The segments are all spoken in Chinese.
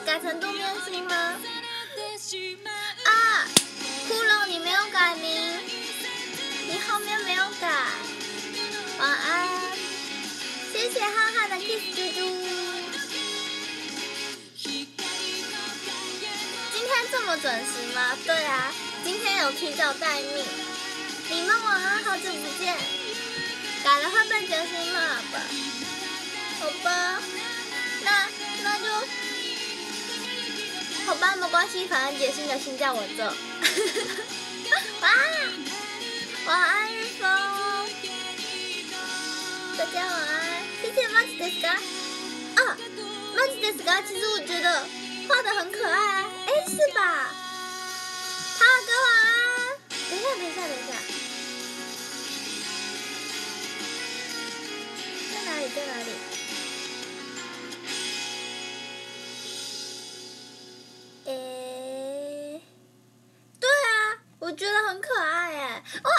改成渡面星吗？啊，骷髅你没有改名，你后面没有改。晚安，谢谢浩瀚的 kiss 猪猪。今天这么准时吗？对啊，今天有提早待命。你们晚安，好久不见。改了会被决心骂吧？好吧，那就好吧，没关系，反正决心的心在我这。晚安日风，大家晚安，谢谢マジですか？啊，マジですか？其实我觉得画得很可爱啊，是吧？涛哥晚安，等一下，在哪里？对啊，我觉得很可爱耶！哇！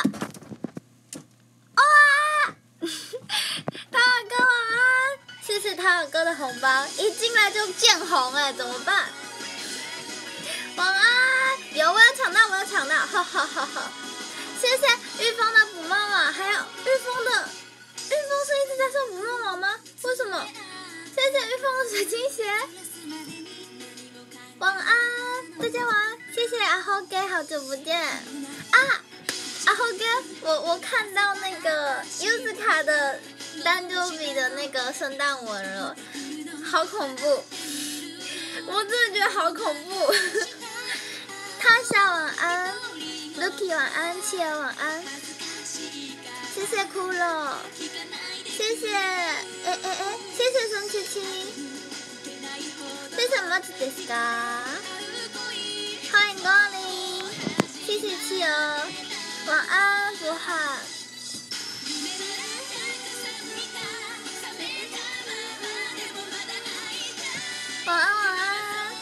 涛儿哥晚安，谢谢涛儿哥的红包，一进来就见红哎，怎么办？晚安，有我有抢到，哈哈哈哈！谢谢玉峰的捕梦网，还有玉峰是一直在送捕梦网吗？为什么？谢谢玉峰的水晶鞋。晚安，大家晚安，谢谢阿豪哥，好久不见啊！阿豪哥，我看到那个优子卡的单周比的那个圣诞文了，好恐怖！我真的觉得好恐怖。他夏晚安 ，Lucky 晚安，企鹅晚安，谢谢骷髅，谢谢谢谢孙七七，谢谢マジですか？欢迎光临，谢谢企鹅，晚安博翰。晚安，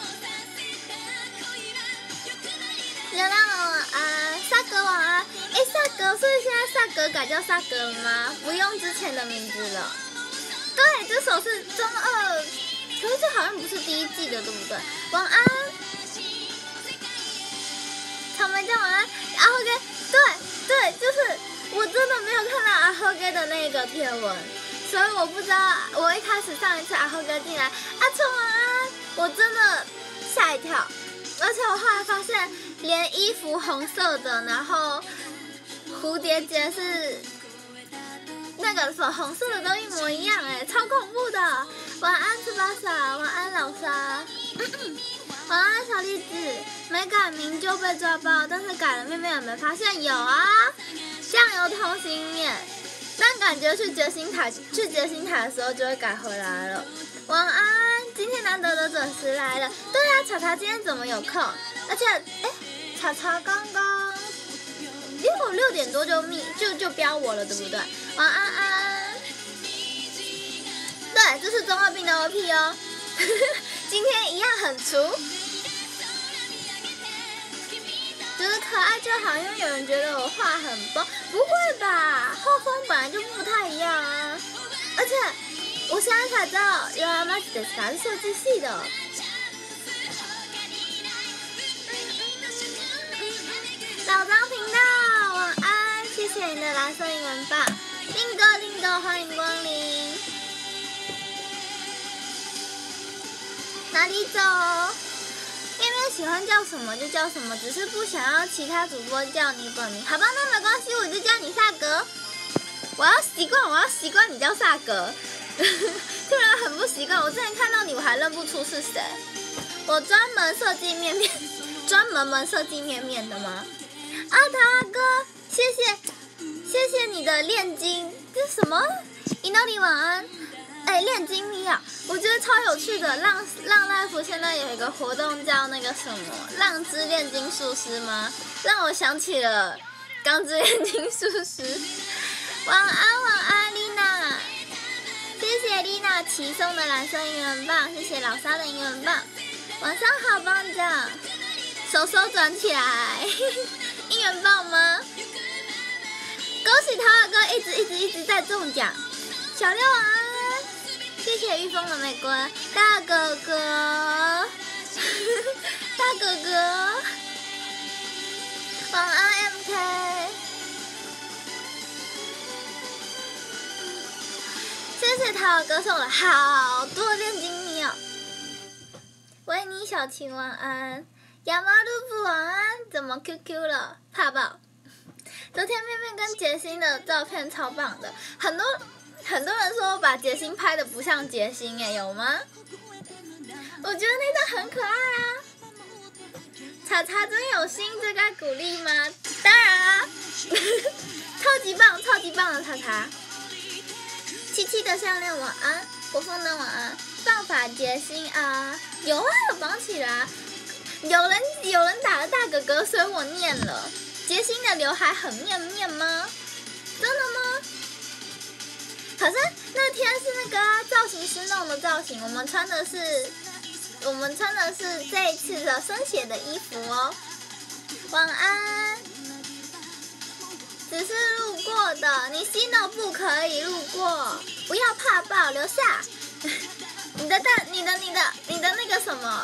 流浪龙晚安，萨格晚安。萨格，所以现在萨格改叫萨格了吗？不用之前的名字了。对，这首是中二，可是这好像不是第一季的，对不对？晚安，草莓酱晚安，阿后哥，对，就是我真的没有看到阿后哥的那个贴文。所以我不知道，我一开始上一次阿后哥进来，阿春晚安，我真的吓一跳，而且我后来发现，连衣服红色的，然后蝴蝶结是那个粉红色的都一模一样，超恐怖的。晚安斯巴萨，晚安老沙，晚安小栗子，没改名就被抓包，但是改了妹妹有没有发现？有啊，酱油通心面。但感觉去决心台的时候就会改回来了。晚安，今天难得的准时来了。对啊，草草今天怎么有空？而且，草草刚刚6点多就标我了，对不对？晚安安。对，这是中二病的 OP 哦。今天一样很粗。觉得可爱就好，因为有人觉得我画很崩，不会吧？画风本来就不太一样啊！而且我现在才知道，原来マジですか是设计系的。老张频道，晚安，谢谢你的蓝色英文棒，令哥，欢迎光临。哪里走？面面喜欢叫什么就叫什么，只是不想要其他主播叫你本名。好吧，那没关系，我就叫你萨格。我要习惯你叫萨格。突然很不习惯，我之前看到你我还认不出是谁。我专门设计面面的吗？啊，塔哥，谢谢你的炼金，这是什么？伊诺里晚安。炼金米啊，我觉得超有趣的。浪 life 现在有一个活动叫那个什么浪之炼金术师吗？让我想起了钢之炼金术师。晚安丽娜，谢谢丽娜奇送的蓝色英文棒，谢谢老沙的英文棒。晚上好，棒奖，手转起来，英文棒吗？恭喜涛儿哥一直在中奖。小六晚安。谢谢玉峰的玫瑰，大哥哥， 大哥哥，晚安 MK， 谢谢台湾哥送了好多炼金米哦。维尼小晴晚安，亚麻露布晚安，怎么 QQ 了？怕爆！昨天面面跟杰星的照片超棒的，很多人说我把杰星拍的不像杰星耶，有吗？我觉得那张很可爱啊。茶茶真有心，这该鼓励吗？当然啊，超级棒，超级棒的茶茶。七七的项链晚安，国风灯晚安，棒法杰星啊，有啊有绑起来，有人打了大哥哥，所以我念了。杰星的刘海很面面吗？真的吗？可是那天是那个造型师弄的造型，我们穿的是这一次的生写的衣服哦。晚安。只是路过的，你息怒不可以路过，不要怕爆，留下。你的那个什么，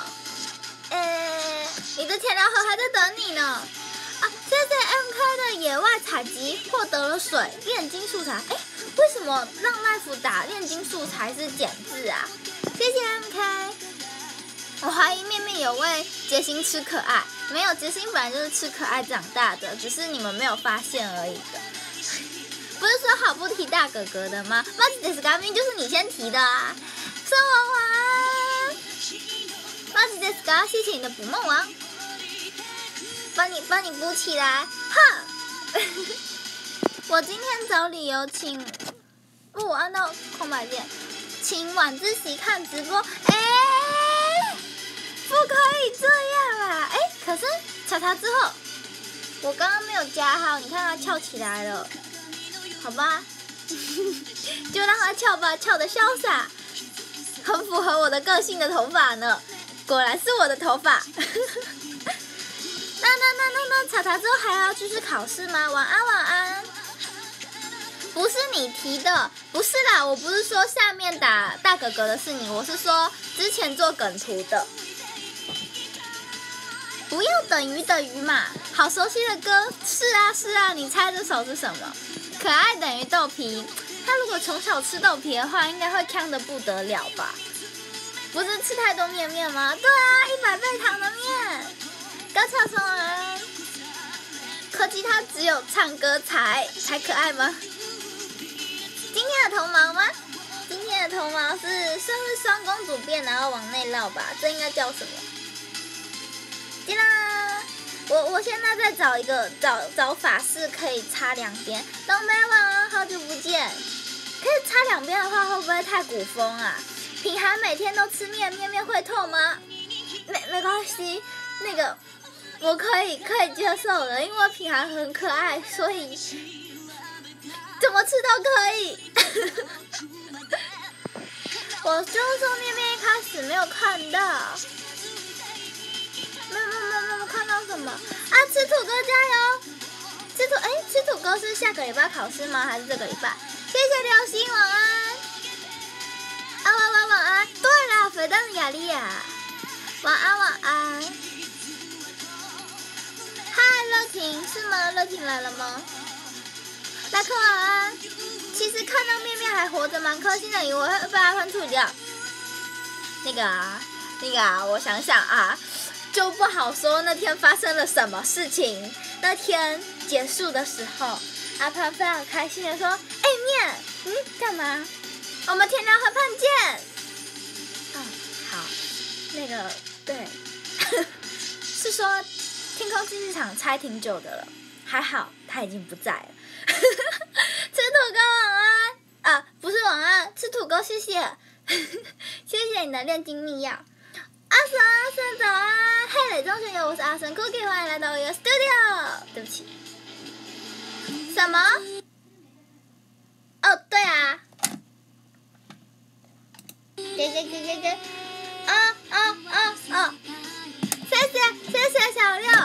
你的填料盒还在等你呢。啊，谢谢 MK 的野外采集获得了水炼金素材。为什么让 Life 打炼金素材是简字啊？谢谢 MK。我怀疑面面有为杰星吃可爱，没有，杰星本来就是吃可爱长大的，只是你们没有发现而已的。不是说好不提大哥哥的吗？马吉德斯嘎明就是你先提的啊！生王晚安，马吉德斯嘎，谢谢你的捕梦王，帮你补起来，哼！我今天找理由请，我按到空白键，请晚自习看直播，不可以这样啊！可是查查之后，我刚刚没有加号，你看它翘起来了，好吧，就让它翘吧，翘得潇洒，很符合我的个性的头发呢，果然是我的头发。那查查之后还要继续考试吗？晚安晚安。不是你提的，不是啦，我不是说下面打大哥哥的是你，我是说之前做梗图的。不要等于嘛，好熟悉的歌，是啊，你猜这首是什么？可爱等于豆皮，他如果从小吃豆皮的话，应该会呛得不得了吧？不是吃太多面面吗？对啊，100倍糖的面。高桥松人，柯基他只有唱歌才可爱吗？今天的头毛吗？今天的头毛是双公主辫，然后往内绕吧，这应该叫什么？进啦！我现在在找一个找法式可以擦两边。东北晚安，好久不见。可以擦两边的话，会不会太古风啊？品涵每天都吃面会痛吗？没关系，那个我可以接受的，因为品涵很可爱，所以怎么吃都可以。我就是说面一开始没有看到。没看到什么啊？吃土哥加油！吃土哥是下个礼拜考试吗？还是这个礼拜？谢谢流星晚安，晚安。对啦，肥蛋的雅丽亚，晚安。嗨，乐婷是吗？乐婷来了吗？来客晚安。其实看到面还活着，蛮开心的，以为会被他喷吐掉。那个啊，我想想啊。就不好说那天发生了什么事情。那天结束的时候，阿潘非常开心的说：“面，干嘛？我们填料河畔见。”好，那个对，是说天空竞技场猜挺久的了，还好他已经不在了。吃土狗晚安啊，不是晚安，吃土狗谢谢，谢谢你的炼金秘药。阿神早安，黑磊中学友，我是阿神 Cookie， 欢迎来到我的 studio。对不起，什么？哦，对啊，给，谢谢小六，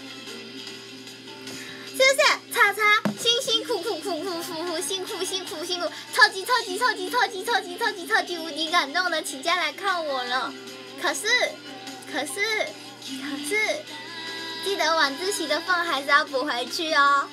谢谢茶茶，辛苦，辛超级无敌感动的请假来看我了。可是，记得晚自习的饭还是要补回去哦。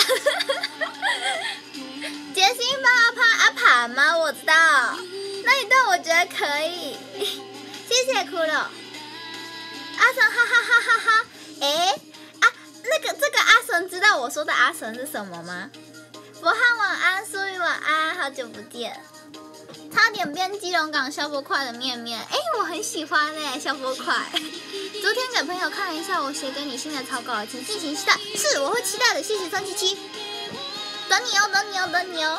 杰心帮阿盘吗？我知道，那一段我觉得可以。谢谢骷髅。阿神哈哈哈哈哈！这个阿神知道我说的阿神是什么吗？博翰晚安，苏雨晚安，好久不见。差点变基隆港消波块的面面，我很喜欢消波块。昨天给朋友看了一下我写给你新的草稿，请尽情期待。是，我会期待的，谢谢377。等你哦。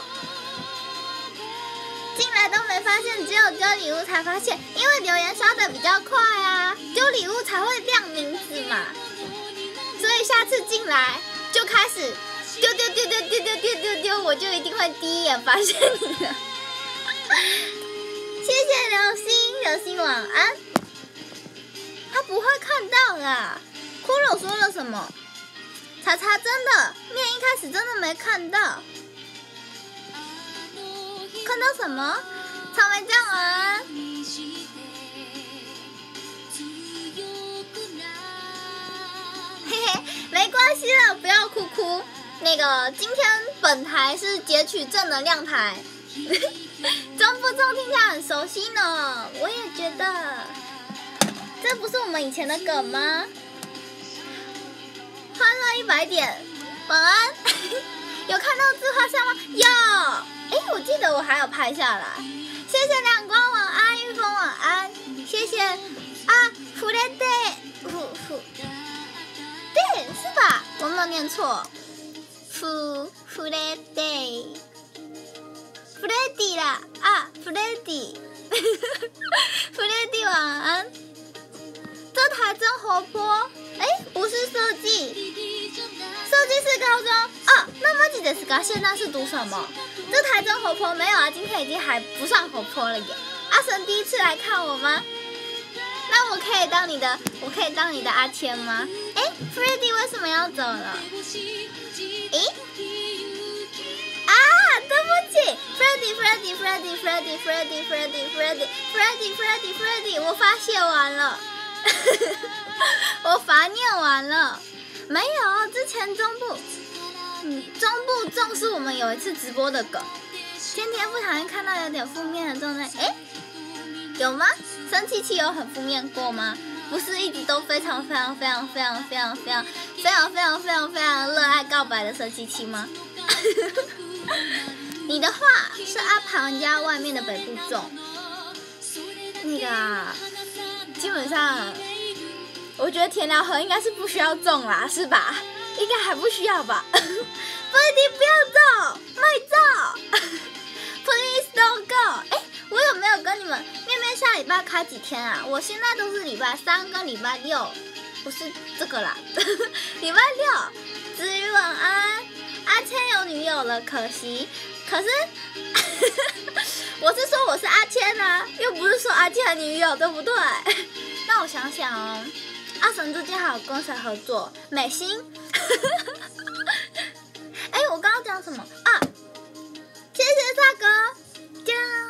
进来都没发现，只有丢礼物才发现，因为留言刷的比较快啊，丢礼物才会亮名字嘛。所以下次进来就开始丢，我就一定会第一眼发现你了。谢谢流星晚安。他不会看到啦。骷髅说了什么？查查真的面一开始真的没看到。看到什么？草莓酱晚安。嘿嘿，没关系了，不要哭。那个今天本台是截取正能量台。中不中听起来很熟悉呢，我也觉得。这不是我们以前的梗吗？欢乐100点，晚安。有看到自画像吗？有。我记得我还有拍下来。谢谢亮光晚安，玉峰晚安。谢谢弗雷德，对，是吧？我没有念错。弗雷德。弗雷迪啦弗雷迪。弗雷迪晚安。这台真活泼。不是设计是高中那么记得是高现在是读什么？这台真活泼没有啊？今天已经还不算活泼了耶。阿神第一次来看我吗？那我可以当你的阿天吗？Freddy 为什么要走了？对不起 ，Freddy， 我发泄完了。我罚念完了，没有。之前中部重是我们有一次直播的梗。天天不小心看到有点负面的状态，有吗？生气气有很负面过吗？不是一直都非常热爱告白的生气气吗？你的话是阿庞家外面的北部种，那个基本上。我觉得田寮河应该是不需要种啦，是吧？应该还不需要吧？不一定不要种，卖照。Please don't go。我有没有跟你们面面下礼拜开几天啊？我现在都是礼拜3跟礼拜6，不是这个啦。礼拜6，子瑜晚安。阿谦有女友了，可惜。可是，我是说我是阿谦啊，又不是说阿谦的女友，对不对？那我想想哦。阿神最近还有跟谁合作？美心。我刚刚讲什么啊？谢谢大哥，这样。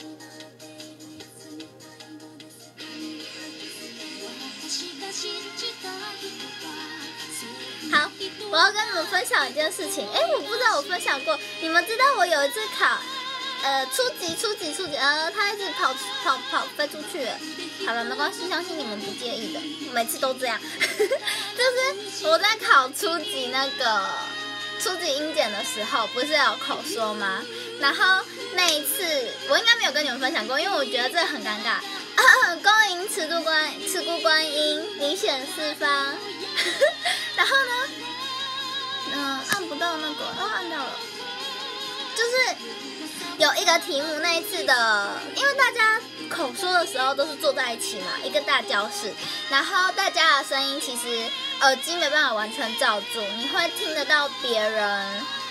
好，我要跟你们分享一件事情。我不知道我分享过，你们知道我有一次考，初级，他一直跑飞出去了。好了，没关系，相信你们不介意的，每次都这样。就是我在考初级英检的时候，不是有口说吗？然后那一次我应该没有跟你们分享过，因为我觉得这个很尴尬。恭迎赤孤观音，你选四方。然后呢，按不到那个，按到了。就是有一个题目，那一次的，因为大家口说的时候都是坐在一起嘛，一个大教室，然后大家的声音其实耳机没办法完全罩住，你会听得到别人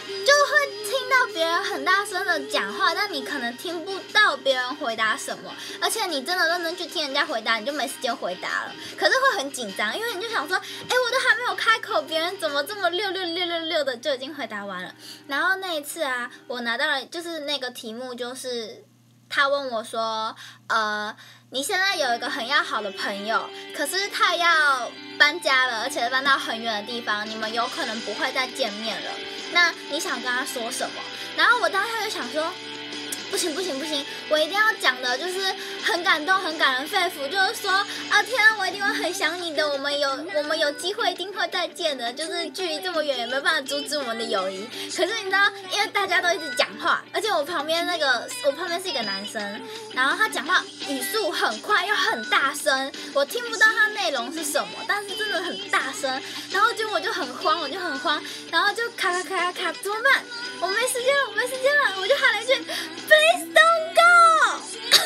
就会听到别人很大声的讲话，但你可能听不到别人回答什么，而且你真的认真去听人家回答，你就没时间回答了。可是会很紧张，因为你就想说，我都还没有开口，别人怎么这么6的就已经回答完了。然后那一次啊，我拿到了就是那个题目，就是他问我说，你现在有一个很要好的朋友，可是他要搬家了，而且搬到很远的地方，你们有可能不会再见面了。那你想跟他说什么？然后我当时就想说，不行，我一定要讲的就是很感动、很感人肺腑，就是说啊，天啊，我一定会很想你的，我们有机会一定会再见的，就是距离这么远也没有办法阻止我们的友谊。可是你知道，因为大家都一直讲话，而且我旁边是一个男生，然后他讲话语速很快又很大声，我听不到他内容是什么，但是真的很大声，然后我就很慌，然后就卡，怎么办？我没时间了，我就喊了一句 Please don't go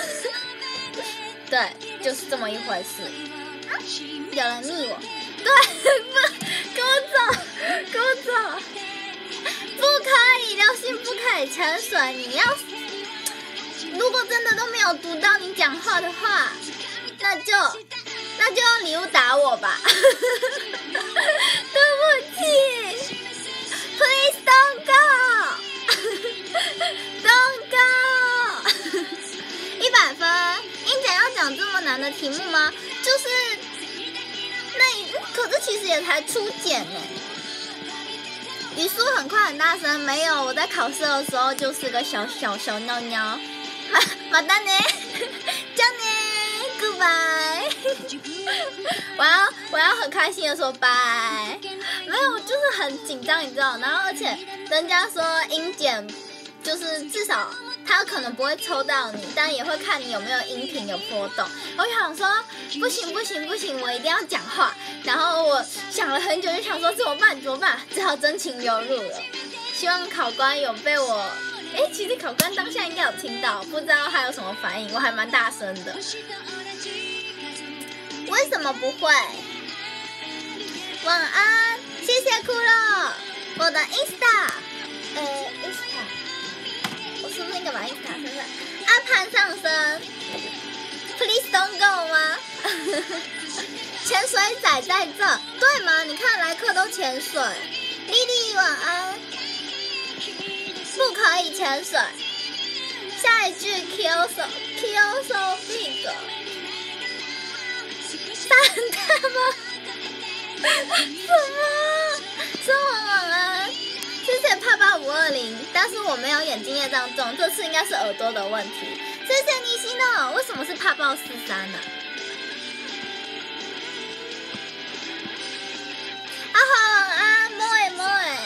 对，就是这么一回事。有人密我，对，跟我走，不可以聊信，不可以潜水。你要如果真的都没有读到你讲话的话，那就用礼物打我吧。对不起 ，Please don't go，don't go。100分，英姐要讲这么难的题目吗？就是可是其实也才初检呢。语速很快很大声，没有，我在考试的时候就是个小尿尿。马丹呢？这样呢 ，Goodbye。我要很开心的说拜。没有，就是很紧张，你知道。然后而且人家说英检就是至少他可能不会抽到你，但也会看你有没有音频有波动。我想说不行，我一定要讲话。然后我想了很久，就想说怎么办？只好真情流露了。希望考官有被我，其实考官当下应该有听到，不知道他有什么反应，我还蛮大声的。为什么不会？晚安，谢谢骷髅，我的 Insta， 我是不是应该把 Insta 身上阿盘上升 ，Please don't go 吗？潜水仔在这，对吗？你看来客都潜水，丽丽晚安，不可以潜水。下一句 kill so big， 散弹吗？什么晚安？谢谢帕帕520，但是我没有眼睛业障重，这次应该是耳朵的问题。谢谢你心哦，为什么是帕豹43呢？阿华晚安 ，Moe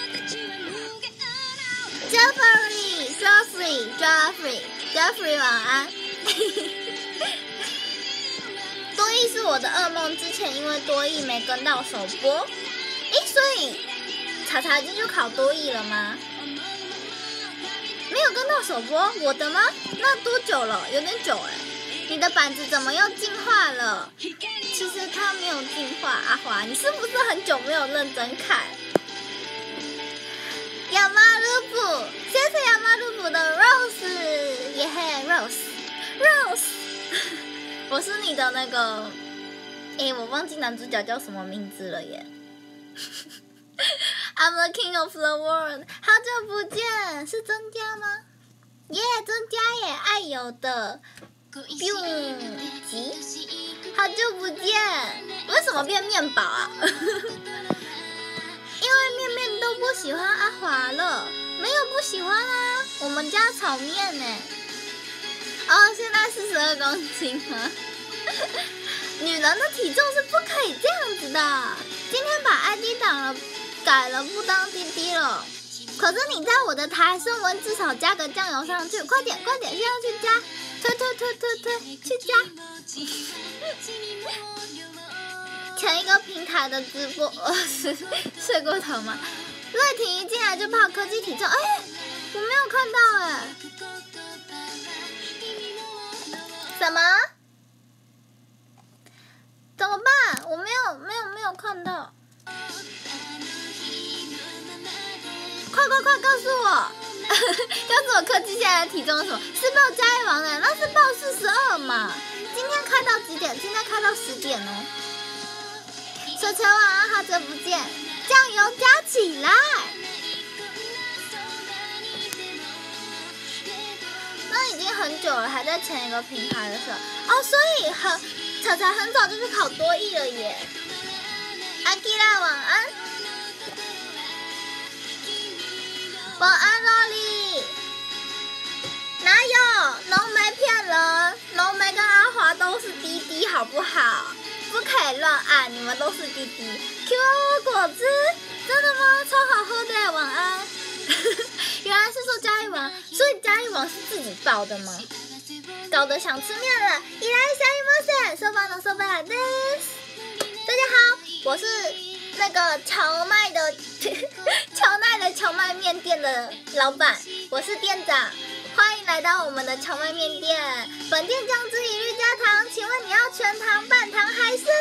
Jeffrey 晚安。多益是我的噩梦，之前因为多益没跟到首播，所以查查已经就考多益了吗？没有跟到首播，我的吗？那多久了？有点久你的板子怎么又进化了？其实它没有进化，阿华，你是不是很久没有认真看？亚麻鲁布，谢谢亚麻鲁布的 Rose， 耶嘿 Rose， 我是你的那个，我忘记男主角叫什么名字了耶。I'm the king of the world， 好久不见，是增加吗？增加耶，爱有的 ，biu 吉，好久不见，为什么变面宝啊？因为面都不喜欢阿华了，没有不喜欢啊，我们家炒面呢。现在42公斤吗？女人的体重是不可以这样子的。今天把 ID 档改了，不当滴滴了。可是你在我的台声纹至少加个酱油上去，快点，现在去加，推，去加。前一个平台的直播，睡过头吗？瑞婷一进来就报科技体重，我没有看到什么？怎么办？我没有看到。快， 诉我，告诉我柯基现在的体重是什么？是报嘉义王的，那是报42嘛。今天开到几点？今天开到10点哦。水锤晚安，好久不见，酱油加起来。那已经很久了，还在前一个品牌的时候哦，所以彩彩很早就去考多益了耶。阿基拉晚安，晚安洛莉。哪有？浓眉骗人，浓眉跟阿华都是滴滴，好不好？不可以乱按，你们都是滴滴。Q 果汁，真的吗？超好喝的，晚安。原来是说嘉义王，所以嘉义王是自己报的吗？搞得想吃面了。いらっしゃいませ，そばのそばです。大家好，我是那个荞麦的荞麦面店的老板，我是店长，欢迎来到我们的荞麦面店。本店酱汁一律加糖，请问你要全糖、半糖还是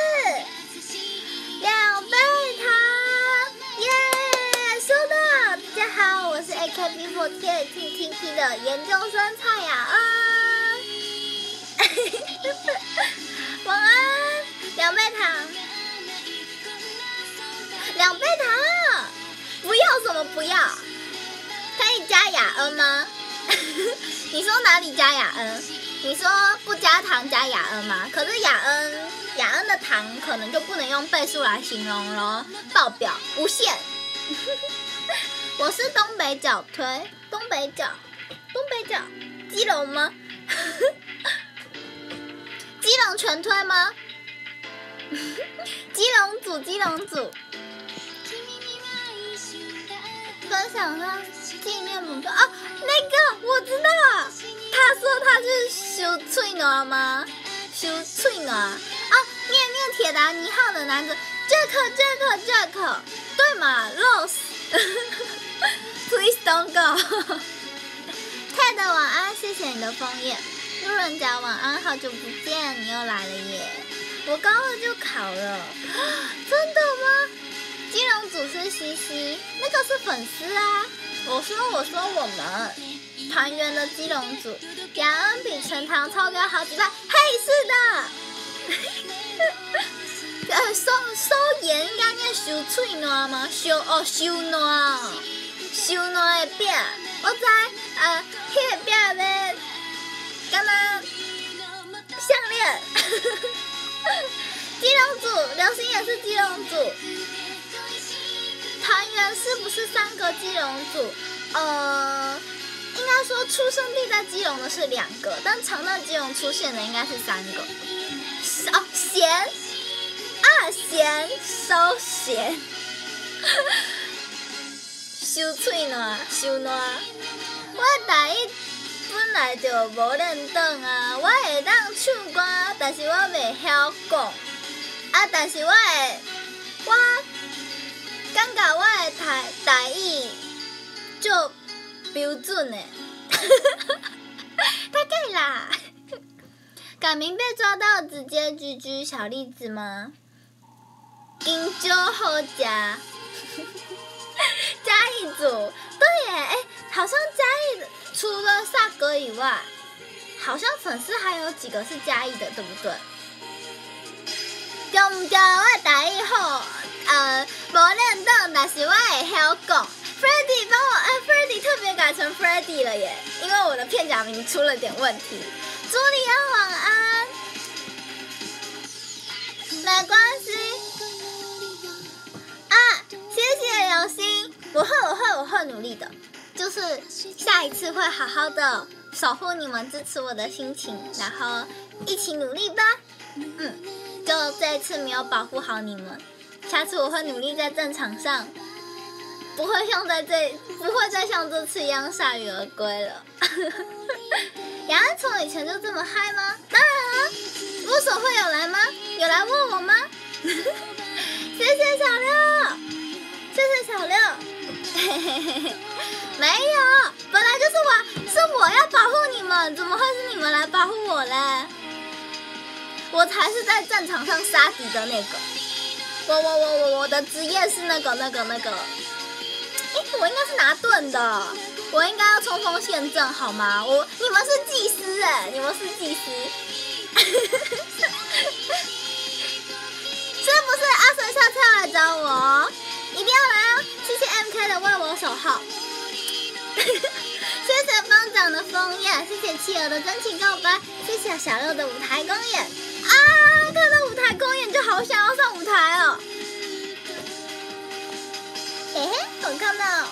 2倍糖？耶！收到，大家好，我是 AKB48 TTP 的研究生蔡雅恩。晚安，2倍糖，2倍糖，不要什么不要？可以加雅恩吗？你说哪里加雅恩？你说不加糖加雅恩吗？可是雅恩的糖可能就不能用倍数来形容咯，爆表无限。我是东北角推，东北角，基隆吗？基隆全推吗？基隆组，分享上纪念母哥啊，那个我知道，他说他是修翠暖吗？修翠暖啊，面铁达尼号的男子 Jack， 对嘛 ，Rose。Please don't go 。泰德晚安，谢谢你的枫叶。路人甲晚安，好久不见，你又来了耶！我高二就考了，真的吗？基隆组是西西，那个是粉丝啊。我说我们团员的基隆组，雅恩比全糖超标好几倍，嘿，是的。收盐应该念收脆暖吗？收暖的饼，我知，迄个饼要干嘛？项链。基隆组，流星也是基隆组。团员是不是3个基隆组？应该说出生地在基隆的是2个，但常在基隆出现的应该是3个。哦，咸。咸，收咸，收脆暖，收暖。我台语本来就无练转啊，我会当唱歌，但是我袂晓讲。但是我感觉我的台语就标准的，大概啦。改名被抓到，直接GG小栗子吗？金酒好吃，嘉义组对耶，好像嘉义除了萨哥以外，好像粉丝还有几个是嘉义的，对不对？对唔对？我台语好，无练转，但是我会晓讲。Freddy 帮我，Freddy 特别改成 Freddy 了耶，因为我的片假名出了点问题。朱莉安晚安，没关系。谢谢流星，我会努力的，就是下一次会好好的守护你们支持我的心情，然后一起努力吧。就这一次没有保护好你们，下次我会努力在战场上，不会再像这次一样铩羽而归了。雅安从以前就这么嗨吗？当然了，握手会有来吗？有来问我吗？谢谢小六。谢谢小六，没有，本来就是我要保护你们，怎么会是你们来保护我嘞？我才是在战场上杀敌的那个，我的职业是那个， 我应该是拿盾的，我应该要冲锋陷阵好吗？你们是祭司哎，你们是祭司。是不是阿水下次要来找我？一定要来哦！谢谢 MK 的为我守候，谢谢方长的枫叶，谢谢企鹅的真情告白，谢谢小六的舞台公演啊！看到舞台公演就好想要上舞台哦。嘿嘿，我看到。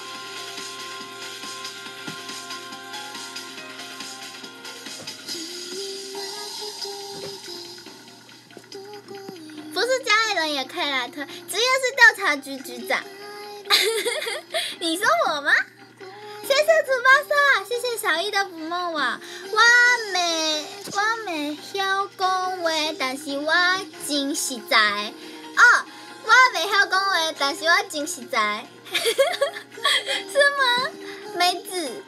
不是家里人也可以来推，职业是调查局局长。你说我吗？谢谢猪巴萨，谢谢小易的捕梦网。我没晓讲话，但是我真实在。哦，我没晓讲话，但是我真实在。是吗？梅子，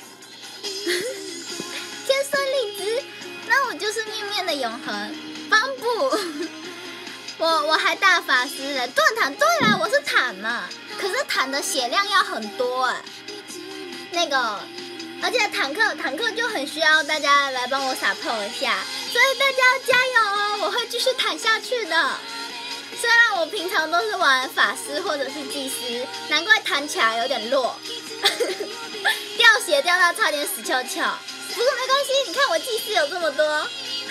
天生丽质，那我就是面面的永恒。邦布。我还大法师了，盾坦，对啦，我是坦嘛，可是坦的血量要很多哎，那个，而且坦克就很需要大家来帮我support一下，所以大家要加油哦，我会继续坦下去的。虽然我平常都是玩法师或者是祭司，难怪弹起来有点弱，掉血掉到差点死翘翘，不过没关系，你看我祭司有这么多。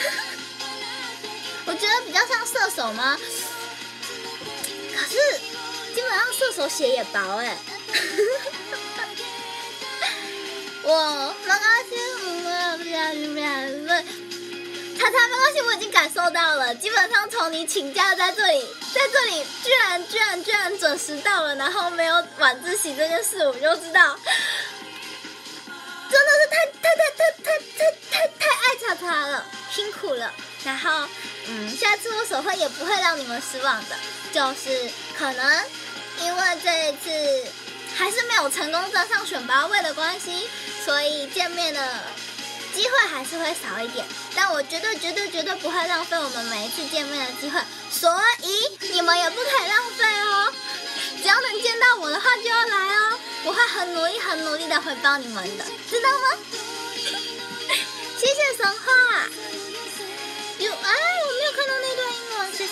我觉得比较像射手吗？可是基本上射手血也薄哎。我没关系，查查没关系，我已经感受到了。基本上从你请假在这里居然准时到了，然后没有晚自习这件事，我就知道，真的是太爱查查了，辛苦了。然后，下次我手绘也不会让你们失望的，就是可能因为这一次还是没有成功站上选拔位的关系，所以见面的机会还是会少一点。但我绝对不会浪费我们每一次见面的机会，所以你们也不可以浪费哦。只要能见到我的话就要来哦，我会很努力的回报你们的，知道吗？谢谢神话。我没有看到那段英文，谁？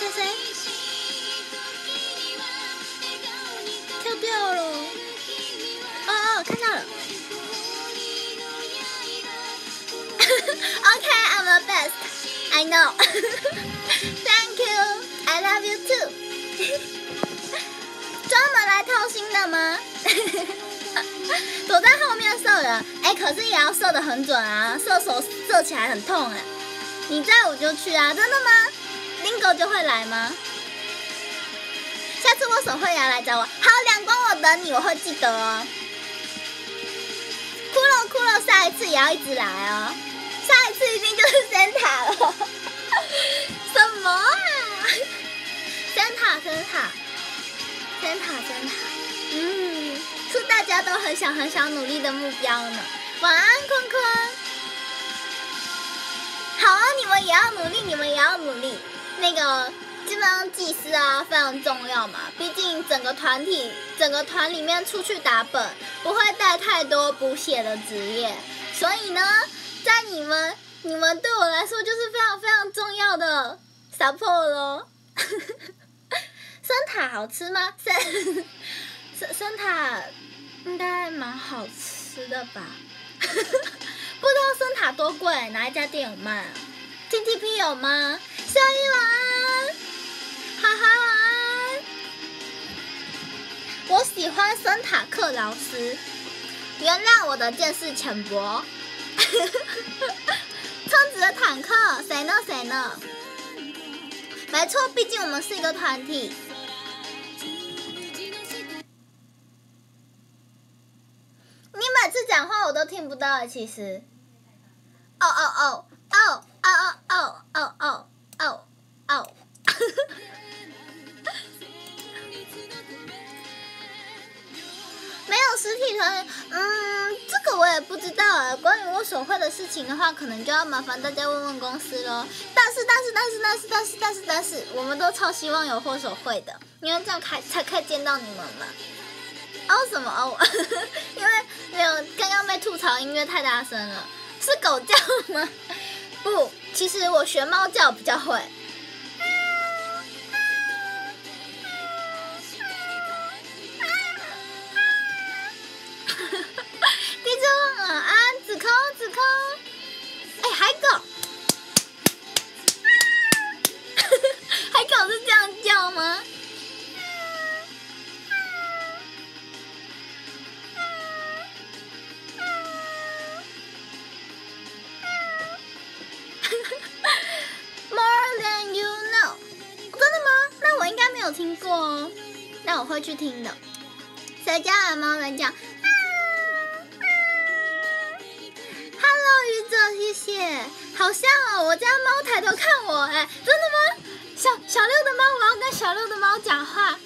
跳掉了。哦，看到了。Okay, I'm the best. I know. Thank you. I love you too. 专门来掏心的吗？躲在后面射人，可是也要射得很准啊，射手射起来很痛哎。你在我就去啊，真的吗 ？Lingo 就会来吗？下次我手绘也要来找我。好，亮光我等你，我会记得哦。骷髅，下一次也要一直来哦。下一次一定就是 Santa 了。什么啊 ？Santa。是大家都很想努力的目标呢。晚安，坤坤。好啊，你们也要努力。那个基本上祭司啊非常重要嘛，毕竟整个团里面出去打本不会带太多补血的职业，所以呢，在你们对我来说就是非常非常重要的 support 咯。生塔好吃吗？生塔应该蛮好吃的吧。不知道生塔多贵，哪一家店有卖？TTP 有吗？小一晚安，哈哈晚安。我喜欢生塔克劳斯，原谅我的见识浅薄。称职的坦克，谁呢？没错，毕竟我们是一个团体。你每次讲话我都听不到其实。哦。没有实体团，这个我也不知道啊。关于我手绘的事情的话，可能就要麻烦大家问问公司咯。但是，我们都超希望有握手会的，因为这样才可以见到你们嘛。 哦什么哦？因为没有刚刚被吐槽音乐太大声了，是狗叫吗？不，其实我学猫叫比较会。地中晚安，子空子空。哎，海狗，海狗是这样叫吗？More than you know， 真的吗？那我应该没有听过哦，那我会去听的。谁家的猫在叫？Hello， 宇宙，谢谢。好像哦，我家猫抬头看我，哎，真的吗？小六的猫，我要跟小六的猫讲话。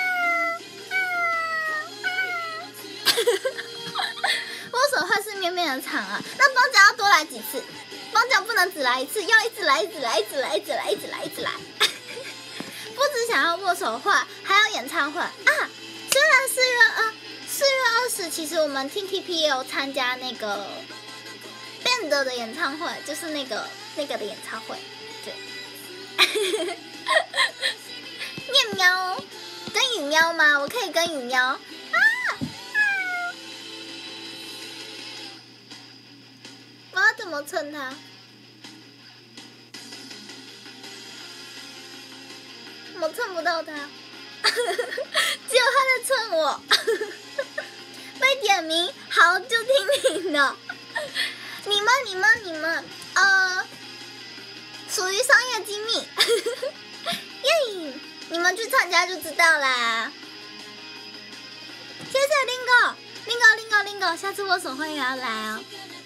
我手会是面面的场啊，那帮脚要多来几次，帮脚不能只来一次，要一直来，一直来，一直来，一直来，一直来，一直来。不只想要握手会，还有演唱会啊！虽然4月20，其实我们 TTP 也有参加那个 band 的演唱会，就是那个的演唱会，对。念喵，跟雨喵吗？我可以跟雨喵。我要怎么蹭它？我蹭不到它，只有它在蹭我。被点名，好，就听你的。你们，属于商业机密。耶，你们去参加就知道啦。谢谢Lingo，下次握手会也要来哦。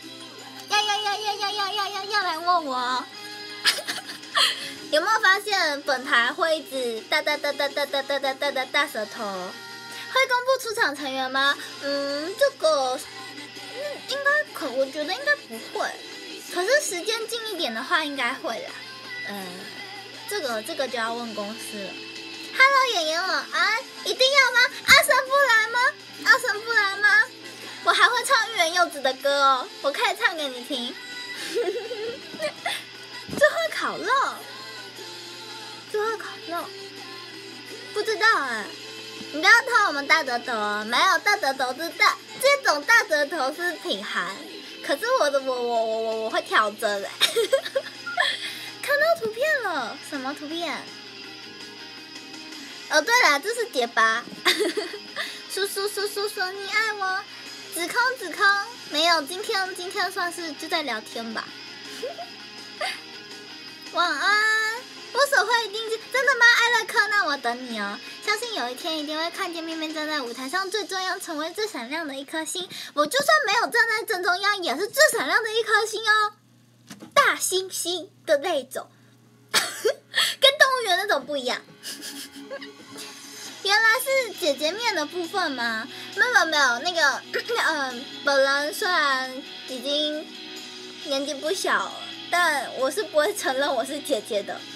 要来问我哦。有没有发现本台会一直大舌头？会公布出场成员吗？这个，应该我觉得应该不会。可是时间近一点的话，应该会啦。这个就要问公司了。Hello， 演员晚安，一定要吗？阿神不来吗？我还会唱芋圆柚子的歌哦，我可以唱给你听。最后烤肉，不知道哎，你不要偷我们大舌头哦，没有大舌头是大，这种大舌头是品涵，可是我会调整的。看到图片了，什么图片？哦，对了，这是结巴。叔说你爱我，子空，没有，今天算是就在聊天吧。晚安，握手会一定是真的吗？艾乐克，那我等你哦。相信有一天一定会看见面面站在舞台上最中央，成为最闪亮的一颗星。我就算没有站在正中央，也是最闪亮的一颗星哦。大星星的那种，跟动物园那种不一样。原来是姐姐面的部分吗？没有，那个本人虽然已经年纪不小了，但我是不会承认我是姐姐的。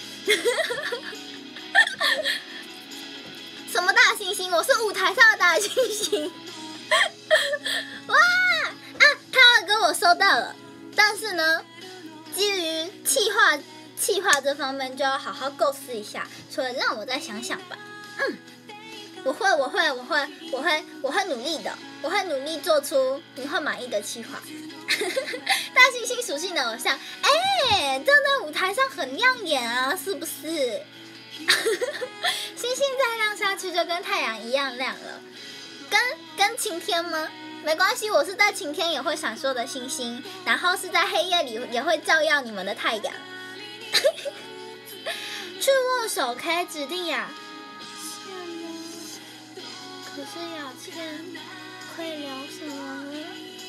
什么大猩猩？我是舞台上的大猩猩。哇啊！他的歌我收到了，但是呢，基于企划这方面就要好好构思一下，所以让我再想想吧。我会努力的，我会努力做出你会满意的企划。大猩猩属性的偶像，站在舞台上很亮眼啊，是不是？星星再亮下去就跟太阳一样亮了，跟晴天吗？没关系，我是在晴天也会闪烁的星星，然后是在黑夜里也会照耀你们的太阳。去握手可以指定呀。可是雅倩会聊什么呢？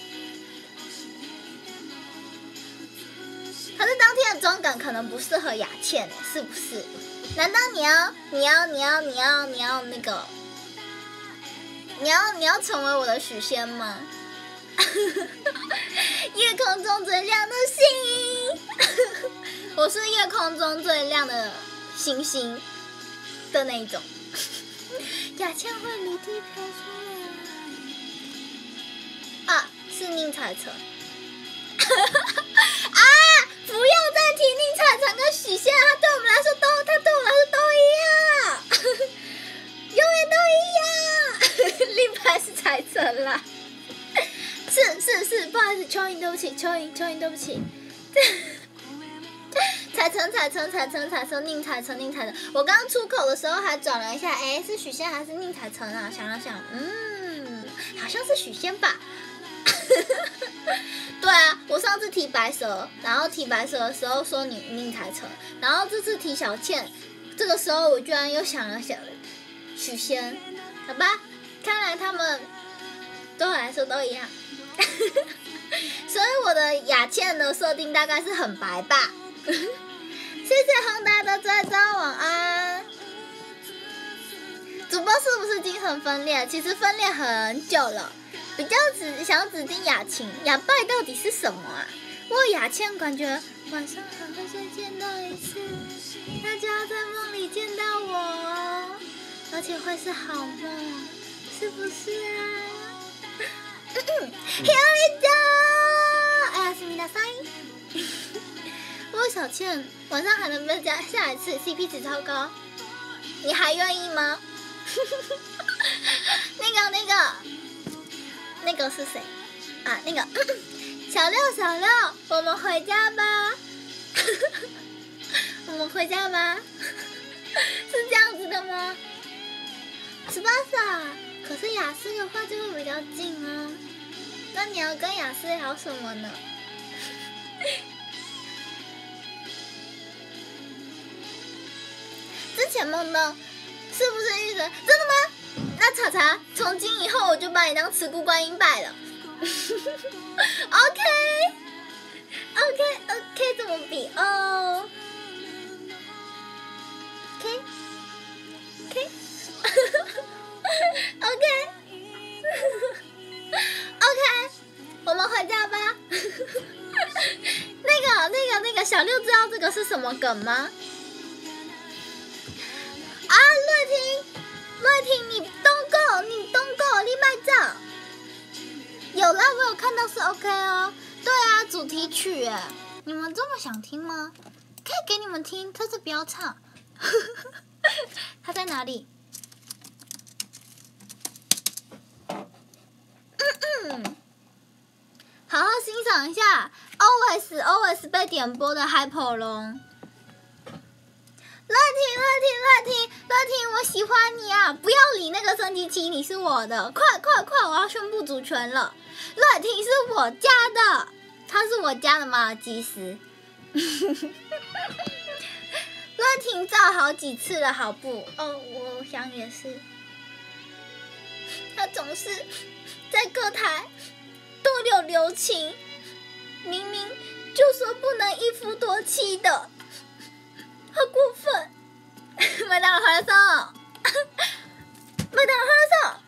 可是当天的妆感可能不适合雅倩，是不是？难道你要那个？你要成为我的许仙吗？夜空中最亮的星，我是夜空中最亮的星星的那一种。雅倩会离地飘出来。 是宁采臣。啊！不要再提宁采臣跟许仙，他对我们来说都一样，永远都一样。令牌是采臣啦。是，不好意思，蚯蚓对不起，蚯蚓对不起。采臣，宁采臣。我刚出口的时候还转了一下，是许仙还是宁采臣啊？想了想，好像是许仙吧。对啊，我上次提白蛇，然后提白蛇的时候说宁采臣，然后这次提小倩，这个时候我居然又想了想许仙，好吧，看来他们对我来说都一样。所以我的雅倩的设定大概是很白吧。谢谢宏达的追踪，晚安。主播是不是精神分裂？其实分裂很久了，比较想指定雅琴，雅拜到底是什么啊？我雅倩感觉晚上还会再见到一次，那就要在梦里见到我，而且会是好梦，是不是啊？Here we go！ 哎呀，是米大塞。我小倩晚上还能被加下一次 ，CP 值超高，你还愿意吗？那个是谁啊？那个小六，我们回家吧。我们回家吧，是这样子的吗？18可是雅思的话就会比较近啊。那你要跟雅思聊什么呢？之前梦到是不是玉神？真的吗？那茶茶，从今以后我就把你当慈姑观音拜了。OK， 怎么比哦 ？OK， 我们回家吧。那个小六知道这个是什么梗吗？啊，瑞婷，你东够，你卖账。有啦，我有看到是 OK 哦。对啊，主题曲耶，你们这么想听吗？可以给你们听，但是不要唱。它在哪里？好好欣赏一下 always 被点播的海跑龙。乐婷，我喜欢你啊！不要理那个升级期，你是我的，快！我要宣布主权了。乐婷是我家的，他是我家的马尔济斯。乐婷照好几次了，好不？哦，我想也是。他总是在各台都留情，明明就说不能一夫多妻的，好过分！麦当劳欢乐颂，麦当劳欢乐颂。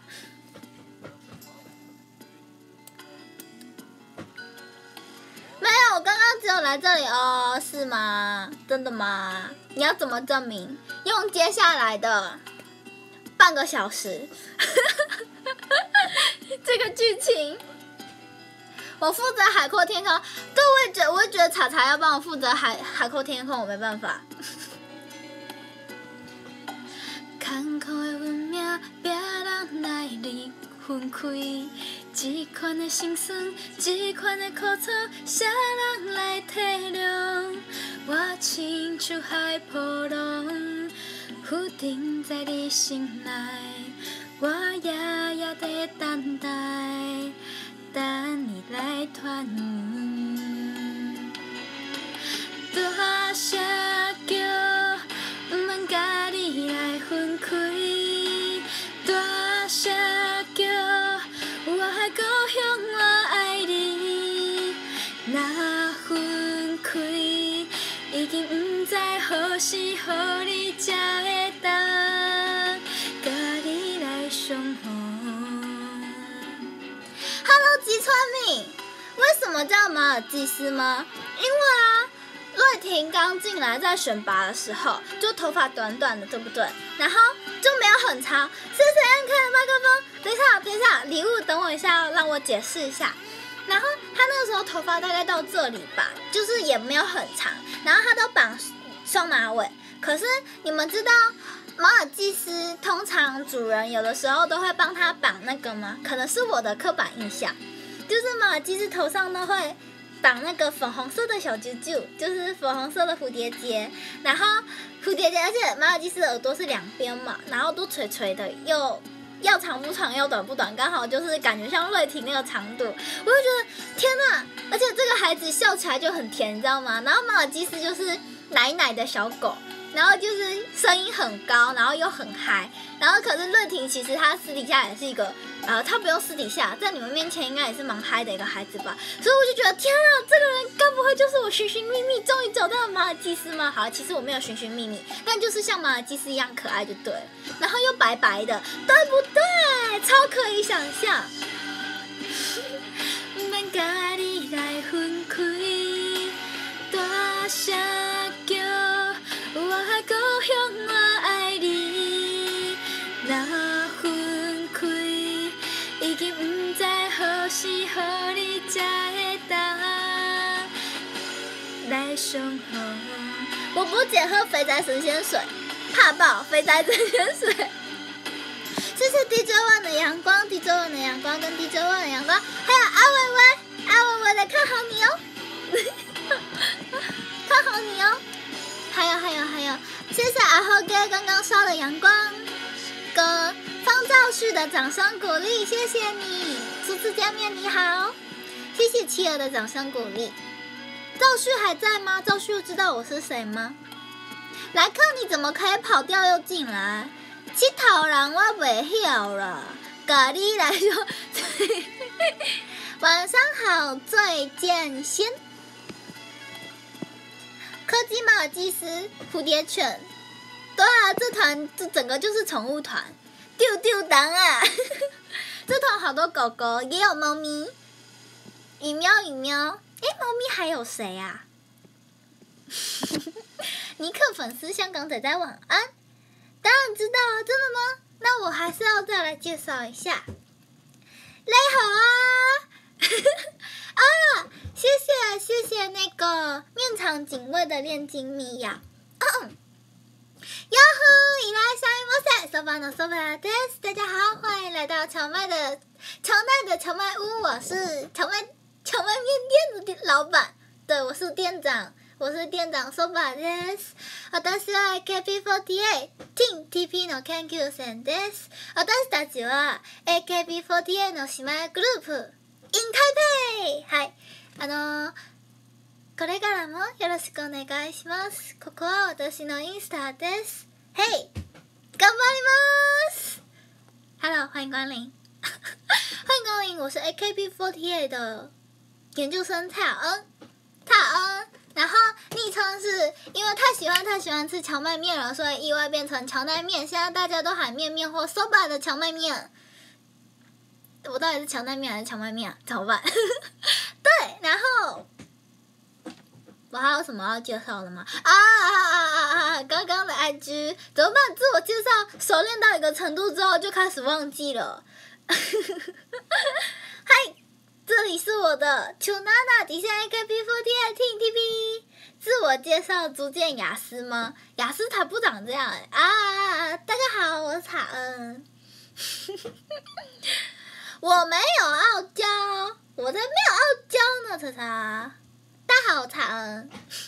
没有，我刚刚只有来这里哦，是吗？真的吗？你要怎么证明？用接下来的半个小时，这个剧情，我负责海阔天空。对，我也觉得茶茶要帮我负责海阔天空，我没办法。坎坷的运命，别人来离分开。这款的心酸，这款的苦楚，谁人来体谅？我亲像海波浪，浮沉在你心内，我夜夜在等待，等你来团圆。大声叫，不免甲你来分开。大声叫，我的故乡，我爱你。若分开，已经不知何时何日才会当甲你来相逢。Hello， 吉川敏，为什么叫马尔济斯吗？因为啊，瑞婷刚进来在选拔的时候，就头发短短的，对不对？然后就没有很长。是谁按开了麦克风？等一下，礼物等我一下，让我解释一下。 然后他那个时候头发大概到这里吧，就是也没有很长，然后他都绑双马尾。可是你们知道马尔济斯通常主人有的时候都会帮他绑那个吗？可能是我的刻板印象，就是马尔济斯头上都会绑那个粉红色的小啾啾，就是粉红色的蝴蝶结，然后蝴蝶结，而且马尔济斯的耳朵是两边嘛，然后都垂垂的，又要长不长，要短不短，刚好就是感觉像瑞婷那个长度，我就觉得天哪！而且这个孩子笑起来就很甜，你知道吗？然后马尔济斯就是奶奶的小狗。然后就是声音很高，然后又很嗨，然后可是瑞婷其实她私底下也是一个，她不用私底下，在你们面前应该也是蛮嗨的一个孩子吧，所以我就觉得天啊，这个人该不会就是我寻寻觅觅终于找到了马尔济斯吗？好，其实我没有寻寻觅觅，但就是像马尔济斯一样可爱就对了，然后又白白的，对不对？超可以想象。免甲你来分开，大声叫。我故乡我爱你，若分开，已经不知何时何你才会当来相逢。我不姐喝肥宅神仙水，怕爆肥宅神仙水。谢谢 DJ One 的阳光 ，DJ One 的阳光跟 DJ One 的阳光，还有阿伟伟，阿伟伟来看好你哦，看好你哦。还有，谢谢阿浩哥刚刚刷的阳光跟方兆旭的掌声鼓励，谢谢你，初次见面你好，谢谢企鹅的掌声鼓励。兆旭还在吗？兆旭知道我是谁吗？来看你怎么可以跑掉又进来？这头人我袂晓了，咖喱来说，晚上好，最见先。柯基马尔济斯蝴蝶犬，对啊，这团这整个就是宠物团，丢丢当啊！这团好多狗狗，也有猫咪，雨喵。猫咪还有谁啊？尼克粉丝香港仔仔晚安，当然知道啊，真的吗？那我还是要再来介绍一下，你好啊！啊，谢谢那个面场警卫的炼金米呀！呀呼，伊拉夏伊莫塞，soba no soba des，大家好，欢迎来到荞麦的荞麦屋，我是荞麦面店的老板，对，我是店长soba des。私は AKB48 Team TP の研究生です。私たちは AKB48 の姉妹グループ in 台北。はい。これからもよろしくお願いします。ここは私のインスタです。嘿，頑張ります。Hello， 欢迎光临。欢迎光临，我是 AKB48 的研究生蔡雅恩。然后昵称是因为太喜欢吃荞麦面了，所以意外变成荞麦面。现在大家都喊面面或 soba 的荞麦面。我到底是荞麦面还是荞麦面啊？怎么办？对，然后我还有什么要介绍的吗？刚刚的 IG 怎么办？自我介绍熟练到一个程度之后就开始忘记了。嗨，这里是我的 Chunana 底下 AKB48 Team TP。自我介绍逐渐雅思吗？雅思才不长这样大家好，我是彩恩。我没有傲娇，我才没有傲娇呢，查查。大家好，我彩恩。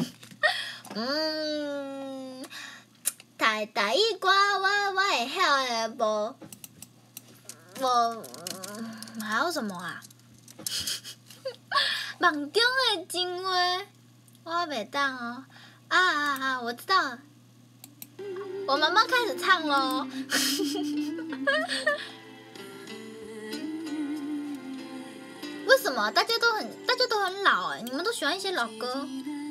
台语歌我会晓的无还有什么啊？梦中的情话我袂当哦。我知道了，我慢慢开始唱咯。为什么大家都很老你们都喜欢一些老歌。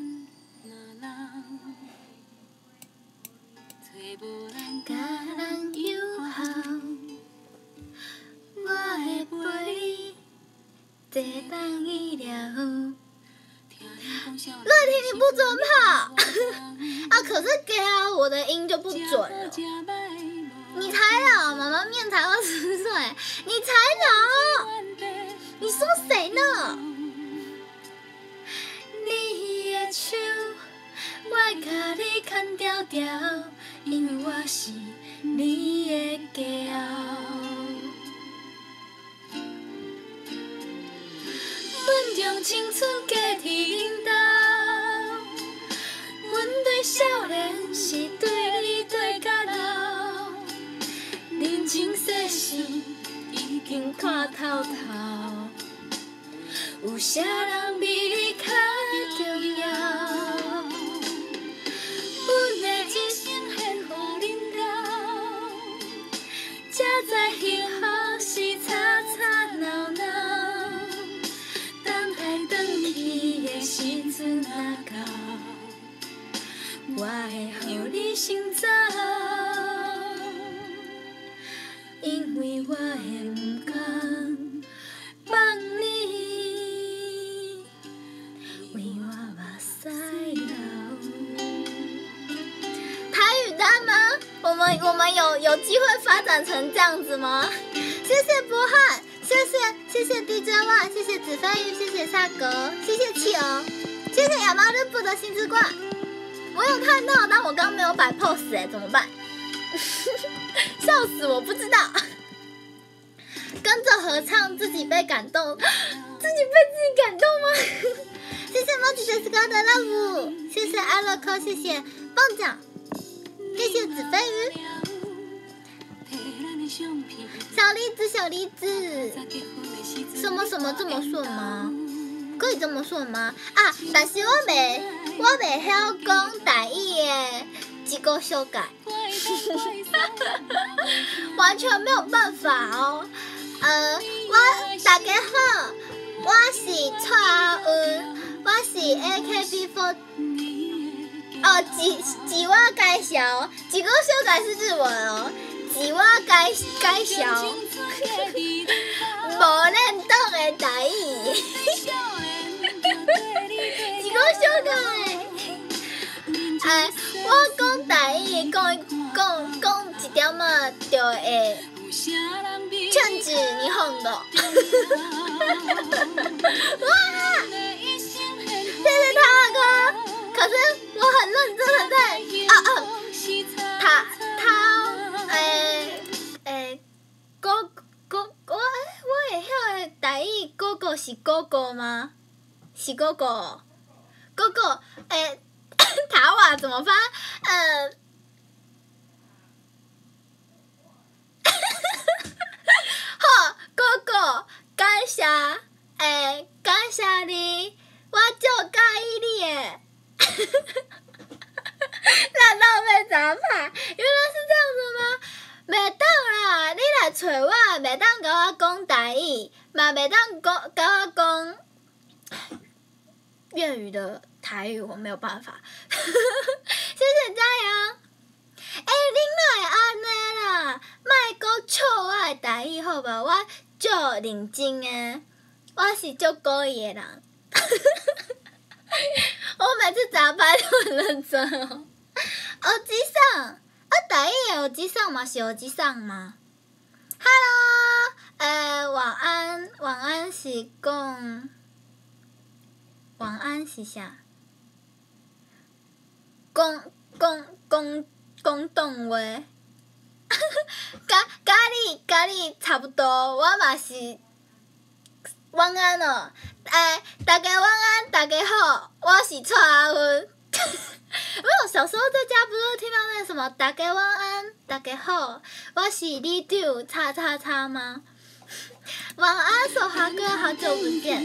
乐婷你不准跑可是给我的音就不准了。你才老，妈妈面才20岁，你才老。你说谁呢？ 你的手，我会甲你牵条条，因为我是你的骄傲。阮将青春加伫引导，阮对少年是对你对到老，人情世事已经看透透，有啥人比你较重要？阮的一生献予恁老，才知幸福是吵吵闹闹。等待转去的时阵若到，我会向你先走，因为我会不甘放你为我目屎流。台语单吗？我们有机会发展成这样子吗？谢谢博翰。谢谢 DJ One， 谢谢子飞鱼，谢谢萨格，谢谢企鹅，谢谢亚猫日部的星之冠。我有看到，但我刚没有摆 pose 怎么办？笑死，我不知道。跟着合唱，自己被感动，自己被自己感动吗？谢谢猫子杰斯哥的 love， 谢谢艾乐科，谢谢棒奖，谢谢子飞鱼。小梨子，什么这么顺吗？可以这么顺吗？啊，但是我袂晓讲台语的一个修改，完全没有办法哦。大家好，我是蔡阿云，我是 AKB48。自我介绍，一个修改是日文哦。自我介绍，无认同的台语，一个小改。我讲台语讲一点嘛，就会劝止日本的。哇！谢谢他哥，可是我很认真的在我会晓的台语哥哥是哥哥吗？是哥哥，哥哥，塔瓦怎么发？好，哥哥，感谢你，我就介意你的。难道被砸牌？原来是这样子吗？袂当啦，你来找我，袂当甲我讲台语，嘛袂当甲我讲粤语的台语，我没有办法。谢谢加油！恁哪会安尼啦？莫阁笑我的台语好无？我足认真的，我是足故意的人。我每次砸牌都很认真哦。耳机上，台语的耳机上嘛是耳机上吗 ？Hello，晚安是讲，晚安是啥？广东话。甲你差不多，我嘛是晚安哦。大家晚安，大家好，我是蔡阿云。没有，小时候在家不是听到那什么“大家晚安，大家好，我是李丢叉叉叉”吗？晚安，手华哥，好久不见。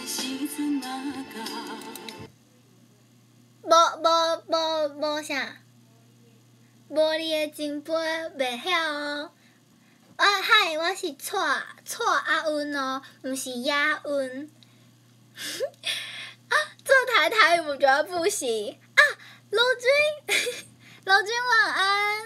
无啥，无你的前辈袂晓哦。嗨，我是蔡阿云哦，不是亚云。这台语我觉得不行啊！罗君晚安。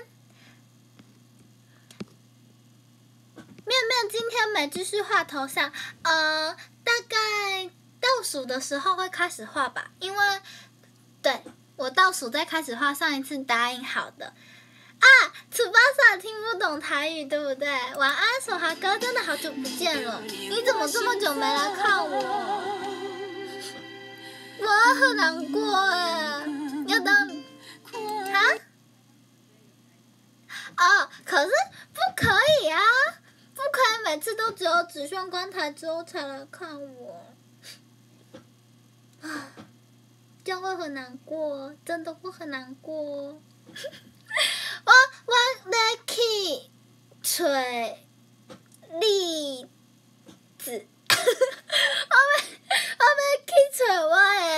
面今天没继续画头像，大概倒数的时候会开始画吧，因为对我倒数再开始画，上一次答应好的。楚巴萨听不懂台语对不对？晚安，手哈哥，真的好久不见了，你怎么这么久没来看我？ 我很难过哎，要当啊？哦，可是不可以啊，不可以每次都只有纸炫关台之后才来看我，啊，这样会很难过，真的会很难过。我要去找栗子，我要去找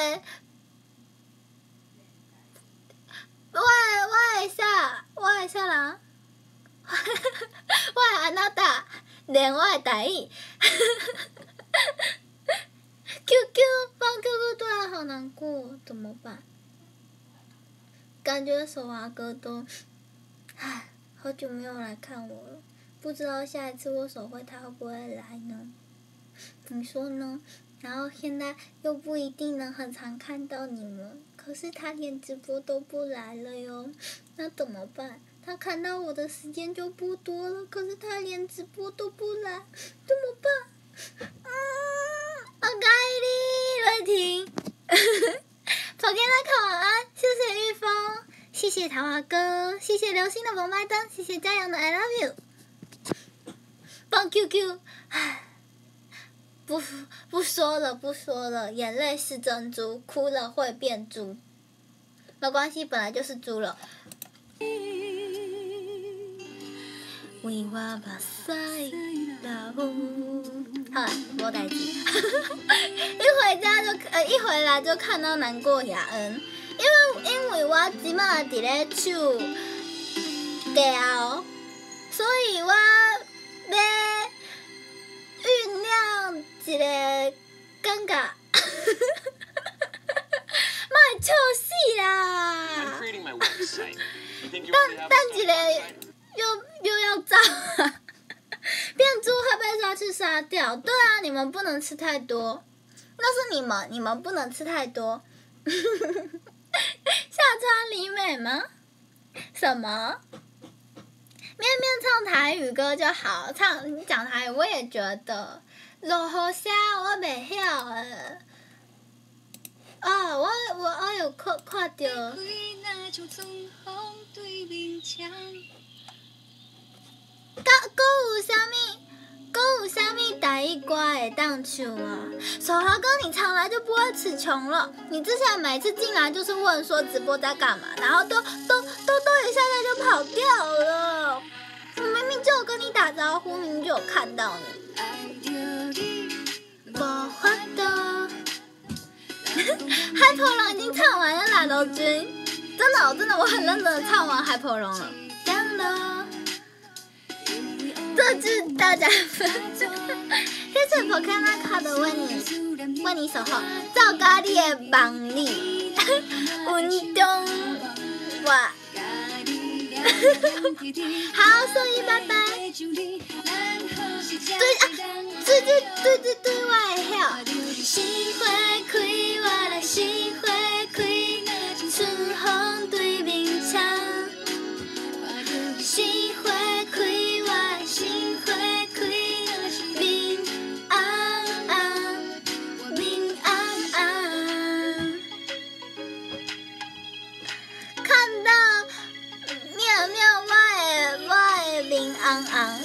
我的啥人？我的安娜达练我的台语。QQ 放 QQ 对他好难过，怎么办？感觉手滑哥都，唉，好久没有来看我了，不知道下一次握手会他会不会来呢？你说呢？然后现在又不一定能很常看到你们，可是他连直播都不来了哟，那怎么办？他看到我的时间就不多了，可是他连直播都不来，怎么办？我该你瑞婷，跑给他看晚安，谢谢玉峰，谢谢桃花哥，谢谢流星的萌麦灯，谢谢嘉阳的 I love you， 帮 QQ， 唉，不说了，眼泪是珍珠，哭了会变猪，没关系，本来就是猪了。为我目屎流，好啦，无代志。一回来就看到难过雅恩，因为我即马伫咧唱调，所以我要酝酿一个感觉，莫笑死啦！等一个又要炸，变猪会被抓去杀掉。对啊，你们不能吃太多，那是你们不能吃太多。下川里美吗？什么？面唱台语歌就好，讲台语我也觉得。落雨声我袂晓诶。我有看到。还有啥物台语歌会当唱啊？手华哥，你常来就不会词穷了。你之前每次进来就是问说直播在干嘛，然后都一下就跑掉了。我明明就有跟你打招呼，明明就有看到你。无法度。海婆龙已经唱完了啦，楼君。真的，我很认真的唱完海婆龙了。这句大家分。这次 Pokemon 卡的为你守候，照家你的梦里，运动我。好，所以拜拜。对，我会晓。心花开，我的心花开，春风对面唱。心花开，我的心花开，明暗。看到妙，我的明暗。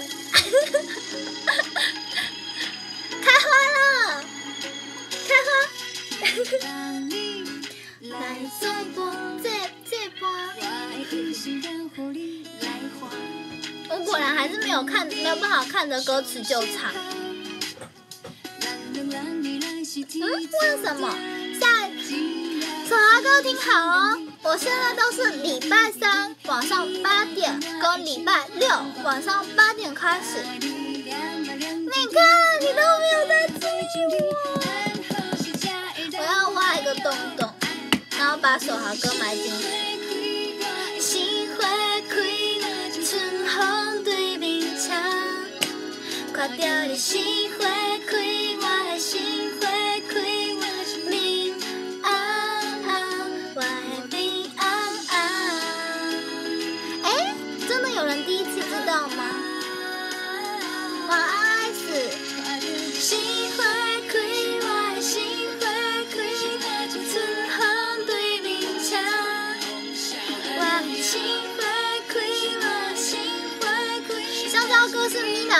开花了，开花！来做伴，这伴。我果然还是没有办法看着歌词就唱。为什么？手华哥听好哦，我现在都是礼拜3晚上8点跟礼拜6晚上8点开始。你看，你都没有在注意我。我要挖一个洞，然后把手华哥埋进去。心花开，春风对面唱，看到你心花开，我的心花开，明暗，我的明暗。真的有人第一次知道吗？晚安。心花开，我的心花开，春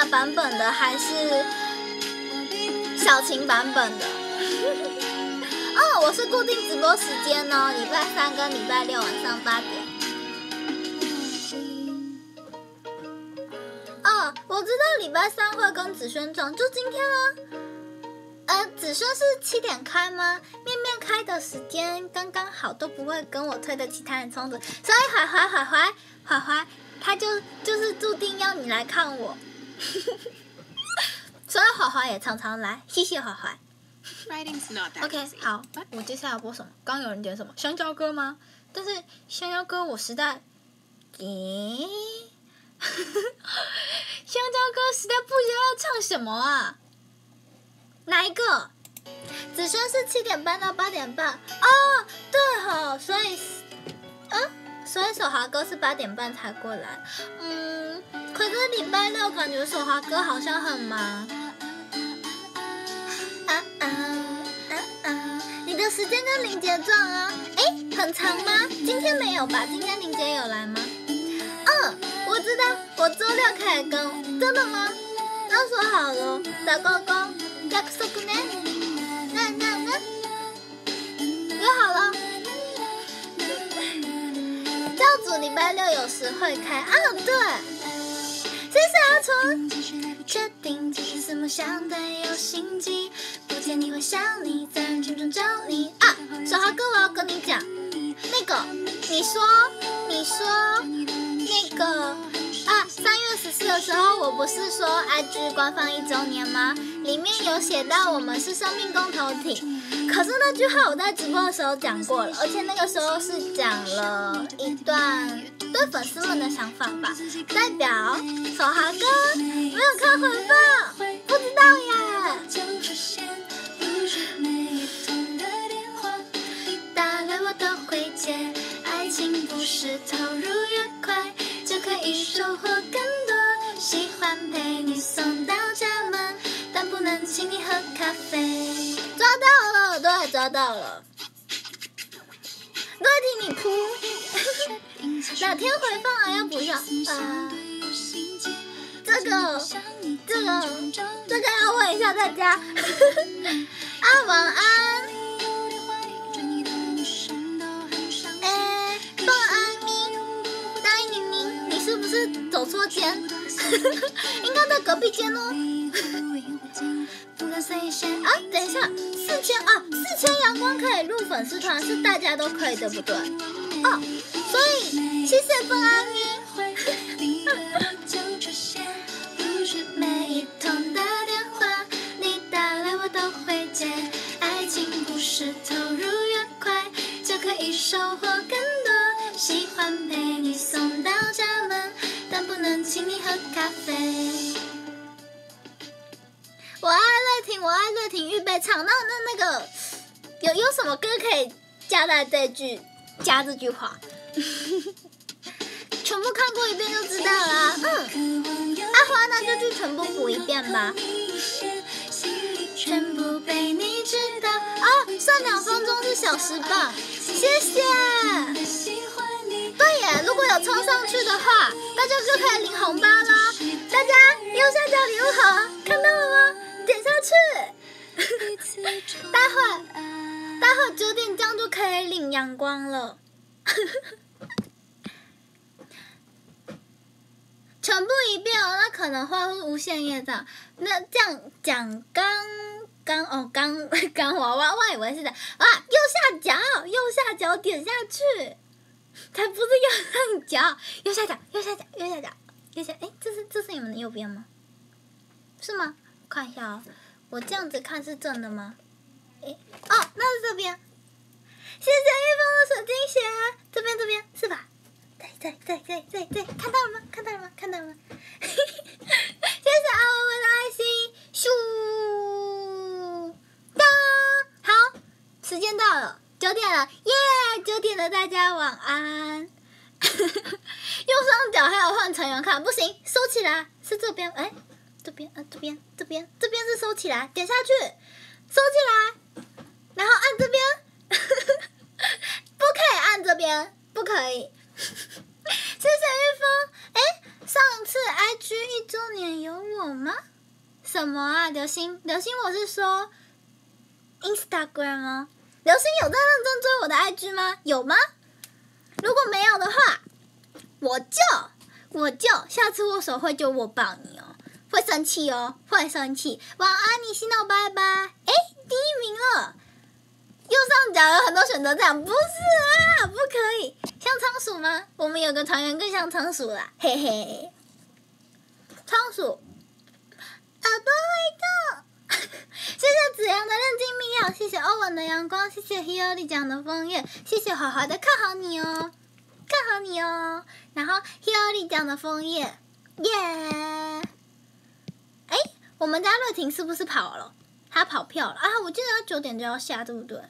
娜版本的还是小晴版本的？哦，我是固定直播时间哦，礼拜3跟礼拜6晚上8点。哦，我知道礼拜3会跟子轩撞，就今天啊。子轩是7点开吗？面面开的时间刚刚好，都不会跟我推的其他人冲突，所以怀怀，他就是注定要你来看我，所以怀怀也常常来，谢谢怀怀。OK， 好，我接下来播什么？刚有人点什么香蕉歌吗？但是香蕉歌我实在，香蕉歌实在不知道要唱什么啊？哪一个？子轩是7点半到8点半。哦，对吼，所以手华哥是8点半才过来。可是礼拜6感觉手华哥好像很忙。你的时间跟林杰撞啊？很长吗？今天没有吧？今天林杰有来吗？我知道，我周6可以跟，真的吗？那说好了，打勾勾，約束ね。那，约好了。教主礼拜6有时会开对。谢谢阿纯。确定自己是梦想的有心机，不见你会想你，在人群中找你小豪哥，我要跟你讲，那个你说那个3月14的时候，我不是说 IG 官方1周年吗？里面有写到我们是生命共同体，可是那句话我在直播的时候讲过了，而且那个时候是讲了一段对粉丝们的想法吧，代表手豪哥没有看回放，不知道耶。打来我都会接，爱情不是投入越快就可以收获更多，喜欢陪你送到家门，但不能请你喝咖啡。抓到了，对，抓到了。对，听你哭。哪天回放啊？要不要？这个要问一下大家。晚安。晚安咪，答应你是不是走错间？应该在隔壁间哦。等一下，4000阳光可以入粉丝团，是大家都可以，对不对？所以谢谢本安咪。每一通的电话，你打来我都会接，爱情不是投入越快就可以收获更多，喜欢陪你送到家门，但不能请你喝咖啡。我爱乐婷，预备唱。那个有什么歌可以加在这句话？全部看过一遍就知道啦。阿花，那这句全部补一遍吧。全部被你知道。算2分钟是小10磅，谢谢。对耶，如果有冲上去的话，大家就可以领红包啦。大家右下角礼物盒看到了吗？点下去。待会9点这样就可以领阳光了。全部一遍哦，那可能会无限业障。那这样讲钢娃娃，我以为是的右下角点下去，才不是右上角，右下角，这是你们的右边吗？是吗？看一下哦，我这样子看是正的吗？那是这边。谢谢玉峰的水晶鞋，这边是吧？对，看到了吗？谢谢阿文文的爱心，咻当，好，时间到了，9点了，耶！9点了，大家晚安。右上角还有换成员看，不行，收起来，是这边，这边是收起来，点下去，收起来，然后按这边，不可以按这边，不可以。谢谢玉峰， 上一次 IG 1周年有我吗？什么啊，流星，我是说 Instagram 吗？流星有在认真追我的 IG 吗？有吗？如果没有的话，我就下次握手会就握爆你哦，会生气哦，会生气。晚安，你心到拜拜。第1名了。右上角有很多选择这样，不是啊，不可以。像仓鼠吗？我们有个团员更像仓鼠啦，嘿嘿。仓鼠，耳朵会动。谢谢子阳的认真密料，谢谢欧文的阳光，谢谢 Hiyori 讲的枫叶，谢谢华华的看好你哦，看好你哦。然后 Hiyori 讲的枫叶，耶！我们家瑞婷是不是跑了？他跑票了啊！我记得他9点就要下，对不对？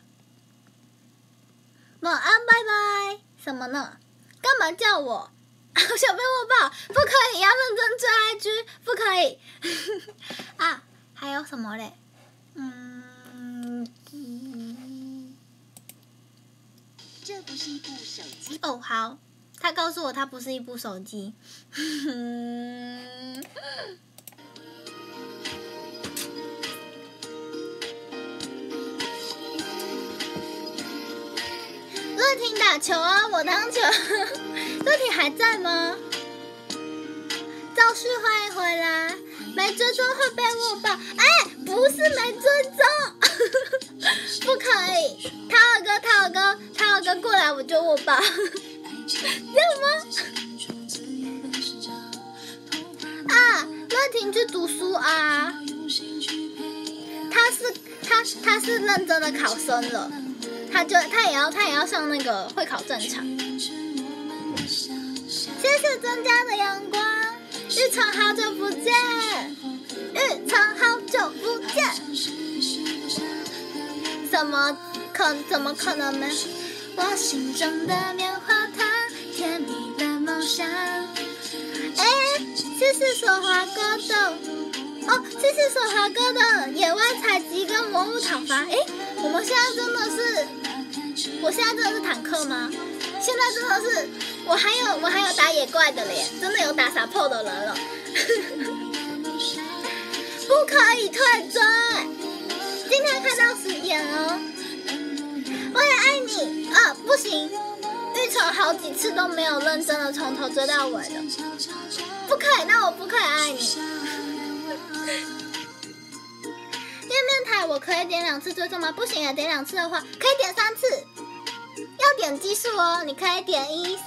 晚安，拜拜。什么呢？干嘛叫我？想被握抱？不可以，要认真追 IG， 不可以。啊，还有什么嘞？ 这不是一部手机。 哦，好，他告诉我他不是一部手机。乐婷打球啊，我当球。乐婷还在吗？赵旭欢迎回来，没追踪会被握爆。不是没追踪，不可以。他二哥过来我就握爆，这样吗？乐婷去读书啊，他是认真的考生了。他也要上那个会考正常。谢谢增加的阳光，玉成好久不见，玉成好久不见。怎么可能没？我心中的棉花糖，甜蜜的梦想。谢谢手滑哥的，谢谢手滑哥的野外采集跟魔物讨伐。我现在真的是坦克吗？现在真的是，我还有打野怪的嘞，真的有打support的人了。不可以退追，今天看到10点哦。我也爱你啊，不行，玉成好几次都没有认真的从头追到尾的，不可以，那我不可以爱你。面面台我可以点2次追踪吗？不行啊，点2次的话可以点3次，要点基数哦。你可以点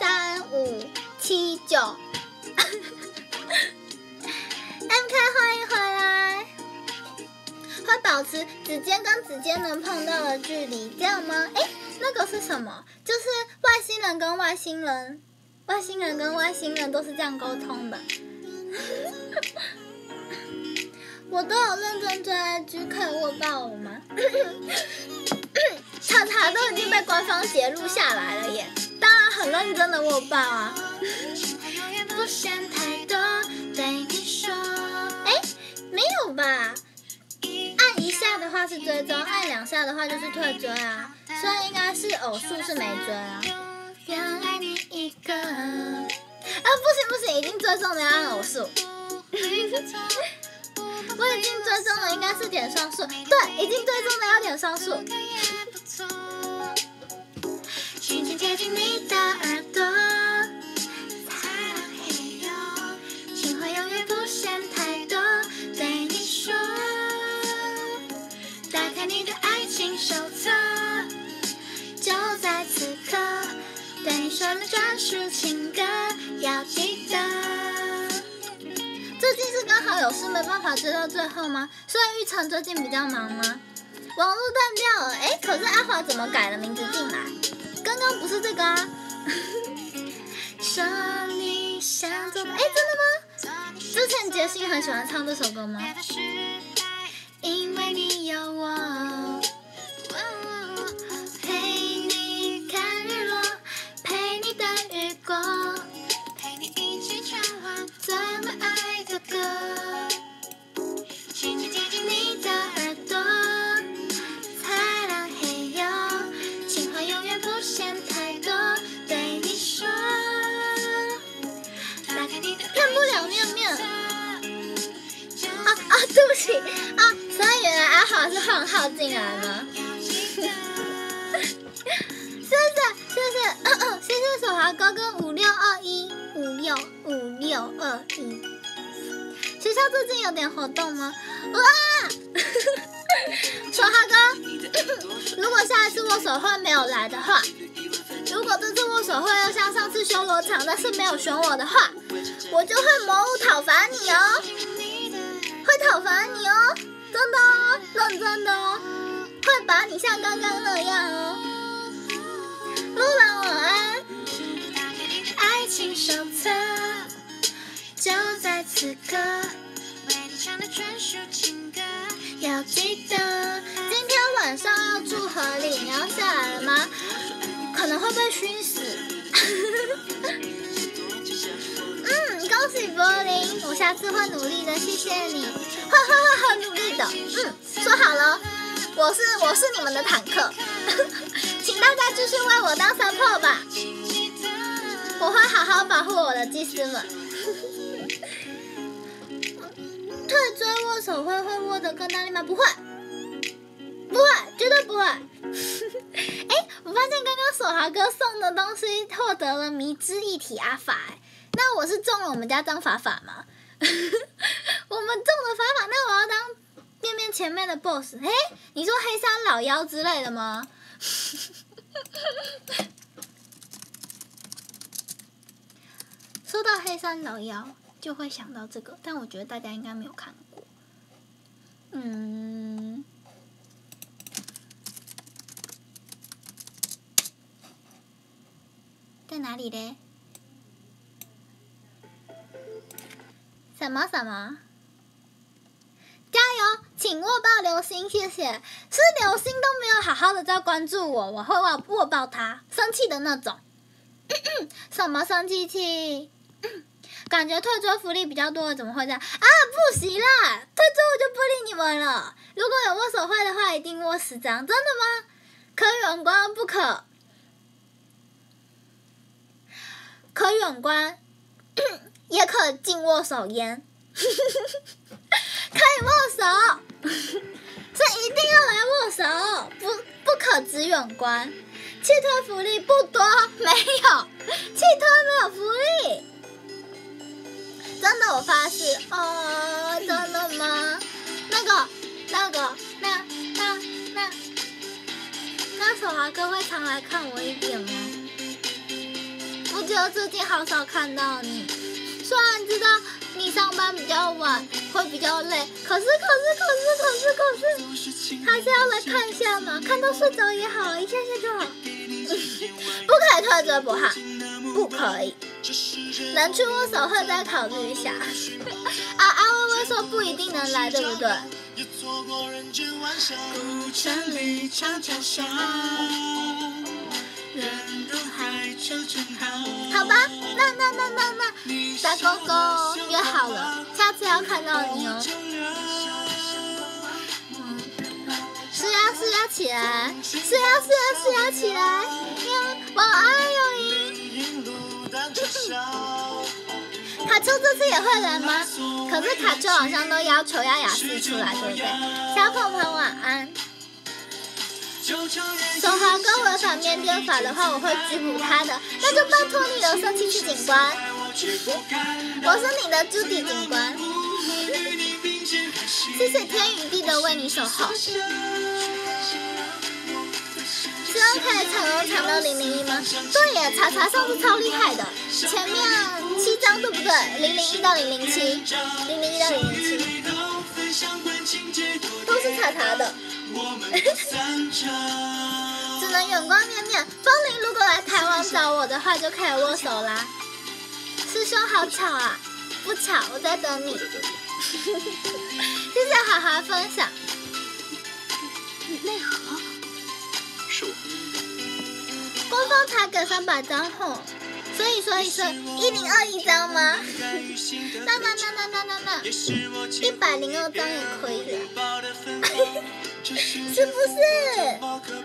1、3、5、7、9。MK 欢迎回来，会保持指尖跟指尖能碰到的距离，这样吗？那个是什么？就是外星人跟外星人都是这样沟通的。我都有认真追 IG， 可以握爆我吗？查都已经被官方截录下来了耶，当然很认真的握爆啊。不嫌太多，对你说。没有吧？按1下的话是追踪，按2下的话就是退追啊，所以应该是偶数是没追啊。原来你一个，不行，已经追踪了要按偶数。我已经追踪了，应该是点双数。对，已经追踪了要点双数。轻轻贴近你的耳朵，情话永远不嫌太多，对你说，打开你的爱情手册，就在此刻，对你说的专属情歌，要记得。最近是刚好有事没办法追到最后吗？所以玉成最近比较忙吗？网络断掉了，可是阿华怎么改了名字进来？刚刚不是这个啊。说你想做的，真的吗？之前杰心很喜欢唱这首歌吗？因为你有我，陪你看日落，陪你等雨过，陪你一起唱最美爱的歌，轻轻贴近你的耳朵，擦亮黑夜，情话永远不嫌太多，对你说，打开你的骗不了起啊！所以原来阿华是换号进来吗？谢谢手华哥跟5621565621。学校最近有点活动吗？哇！手华哥，如果下一次握手会没有来的话，如果这次握手会又像上次修罗场，但是没有选我的话，我就会魔物讨伐你哦，会讨伐你哦，真的哦，认真的哦，会把你像刚刚那样哦。路兰晚安。爱情手册就在此刻，为你唱的专属情歌，要记得。今天晚上要住河里，你要下来了吗？可能会被熏死。恭喜柏林，我下次会努力的，谢谢你，会很努力的。说好了，我是你们的坦克，请大家继续为我当 support 吧，我会好好保护我的祭司们。退追握手会握得更大力吗？不会，绝对不会。我发现刚刚手华哥送的东西获得了迷之一体阿法，那我是中了我们家张法法吗？我们中了法法，那我要当面前面的 boss。你说黑山老妖之类的吗？说到黑山老妖，就会想到这个，但我觉得大家应该没有看过。在哪里嘞？什么？加油，请握抱流星，谢谢。是流星都没有好好的在关注我，我会握抱他，生气的那种。什么生气气？感觉退追福利比较多，怎么会这样？不行啦，退追我就不理你们了。如果有握手会的话，一定握10张，真的吗？可远观不可。可远观，也可尽握手焉。可以握手，是一定要来握手，不可只远观。弃推福利不多，没有，弃推没有福利。真的，我发誓，真的吗？那手华哥会常来看我一点吗？我觉得最近好少看到你，虽然知道你上班比较晚，会比较累，可是，还是要来看一下嘛，看到睡着也好，一下下就好。不可以退追不哈，不可以。能去握手会再考虑一下。阿微微说不一定能来，对不对？古城里长桥下，人如海就正好。好吧，那大狗狗约好了，下次要看到你哦。是要起来，是要起来。晚安，友谊。卡丘这次也会来吗？可是卡丘好像都要求要雅思出来，对不对？小鹏鹏晚安。手华哥违反面电法的话，我会拘捕他的，那就拜托你了，生气气警官。我是你的朱迪警官。谢谢天与地的为你守候。希望可以抢到001吗？对耶，查上次超厉害的，前面7张对不对？001到007，001到007，都是查的。只能远观面面。风铃如果来台湾找我的话，就可以握手啦。师兄好巧啊，不巧，我在等你。谢谢好好分享。 内核。是我。 官方才给300张后，所以1021张吗？那102张也可以了，是不是？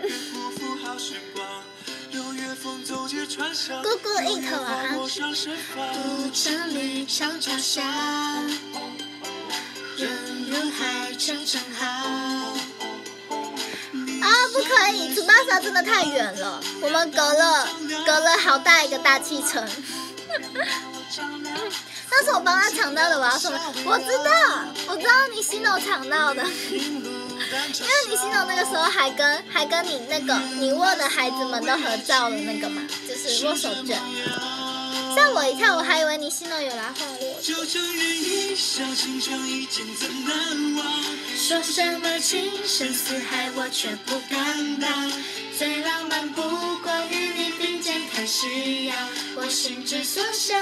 姑姑一头晚安。古城里长桥下， 人如海常常好。 不可以，祖巴萨真的太远了，我们隔了好大一个大气层。那是我帮他抢到的，我要说，我知道你西诺抢到的，因为你西诺那个时候还跟你那个你握的孩子们都合照了那个嘛，就是握手券。吓我一跳，我还以为你西诺有来画我。 说什么情深似海，我却不敢当。最浪漫不过与你并肩看夕阳，我心之所向。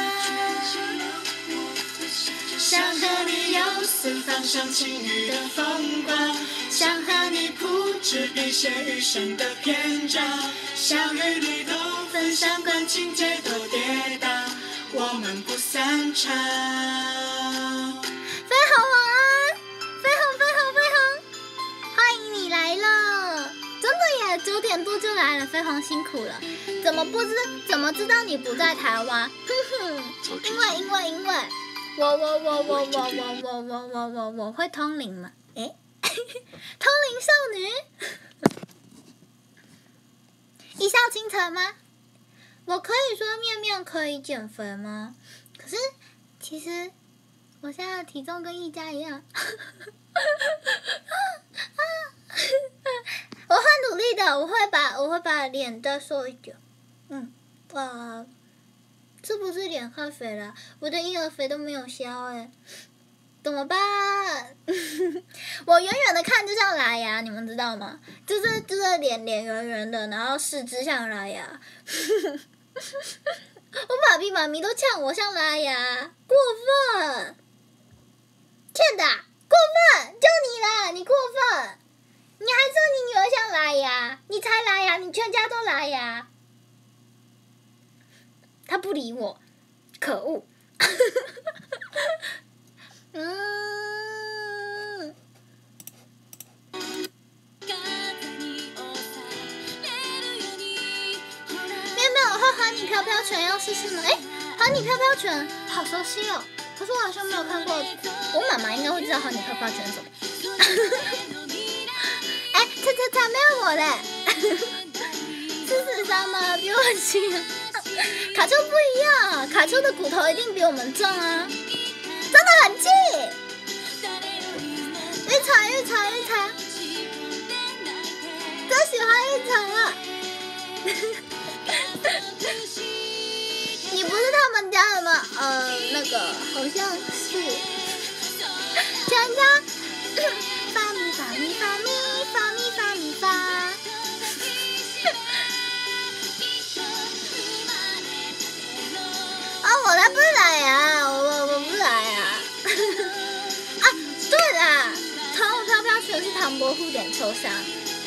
想和你游四方赏晴雨的风光，想和你谱制笔写余生的篇章。相遇旅途分享感情节多跌宕，我们不散场。 飞鸿晚安，飞鸿，欢迎你来了，真的耶，9点多就来了，飞鸿辛苦了。怎么知道你不在台湾？因为我会通灵吗？通灵少女，一笑倾城吗？我可以说面面可以减肥吗？可是其实我现在的体重跟一家一样。我会努力的，我会把脸再瘦一点。是不是脸太肥了？我的婴儿肥都没有消怎么办？我远远的看就像拉牙，你们知道吗？就是脸圆圆的，然后四肢像拉牙。我爸比妈咪都呛我像拉牙，过分！欠打，过分！就你啦，你过分！你还说你女儿像拉牙，你才拉牙，你全家都拉牙。他不理我，可恶！没有，我会和你飘飘拳，要试试吗？和你飘飘拳好熟悉哦，可是我好像没有看过。我妈妈应该会知道和你飘飘拳是什么。才没有我嘞！是13吗？比我轻。卡丘不一样，卡丘的骨头一定比我们重啊，真的很近。玉成，真喜欢玉成了。你不是他们家的吗？那个好像是。全家发咪发咪发咪发咪发咪发。我才不来呀！我不来呀！对啦，传我飘飘拳是唐伯虎点秋香，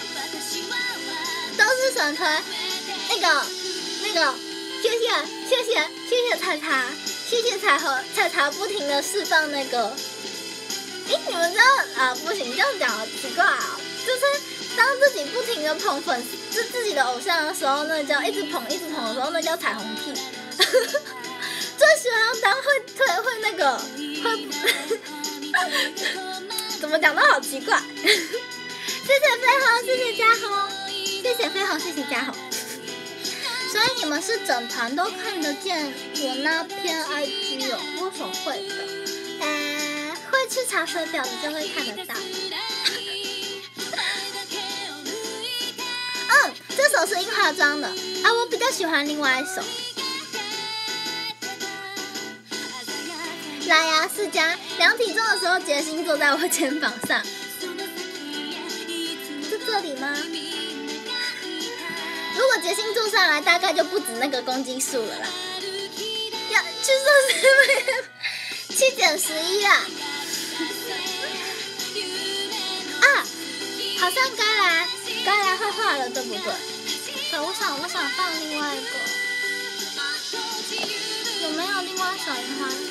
都是神推。那个，谢谢彩茶，谢谢彩茶不停的释放那个。你们知道啊？不行，这样讲好奇怪啊！就是当自己不停的捧自己的偶像的时候，那叫一直捧的时候，那叫彩虹屁。最喜欢当会那个怎么讲都好奇怪。谢谢飞鸿，谢谢嘉宏，谢谢飞鸿，谢谢嘉宏。所以你们是整团都看得见我那篇 IG 哦？为什么会的？会吃茶水表的就会看得到。这首是樱花庄的啊，我比较喜欢另外一首。拉牙世家量体重的时候，杰星坐在我肩膀上，是这里吗？如果杰星坐上来，大概就不止那个公斤数了啦。要去做7减11啦。好像该来画画了，对不对？我想放另外一个，有没有另外一首樱花？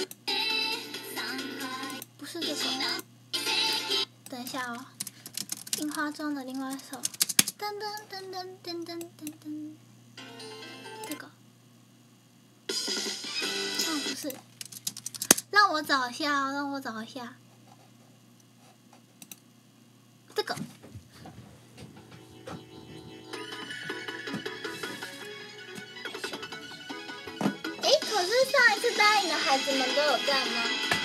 不是这个，等一下哦，樱花中的另外一首，噔噔噔噔噔噔噔噔，这个，不是，让我找一下。 是上一次答应的孩子们都有在吗？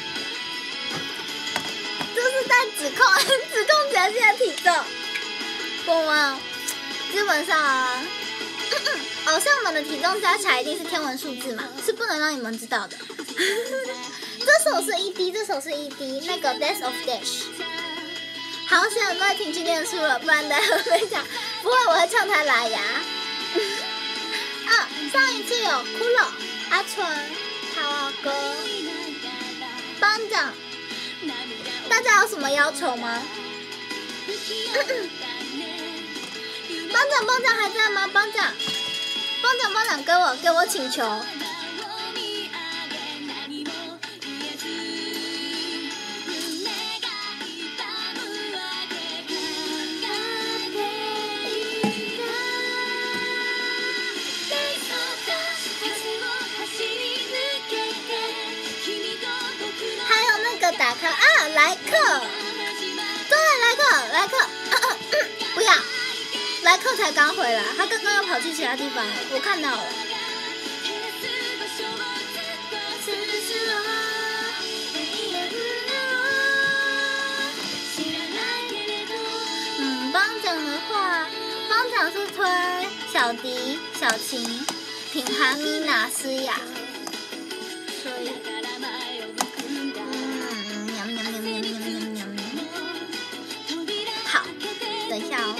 就是在指控杰西的体重。我们基本上啊，偶像们的体重加起来一定是天文数字嘛，是不能让你们知道的。这首是 ED， 这首是 ED， 那个 Death of Dash。好险麦婷去念书了，不然待会会讲，不会我会呛他拉牙。啊，上一次有骷髅、阿纯、桃花哥、班长，大家有什么要求吗？班长还在吗？班长，给我请求。还有那个打开啊，莱克，对，莱克，不要。莱克才刚回来，他刚刚又跑去其他地方了，我看到了。帮奖的话，帮奖是推小迪、小晴、品涵、米娜、思雅，所以，好，等一下哦。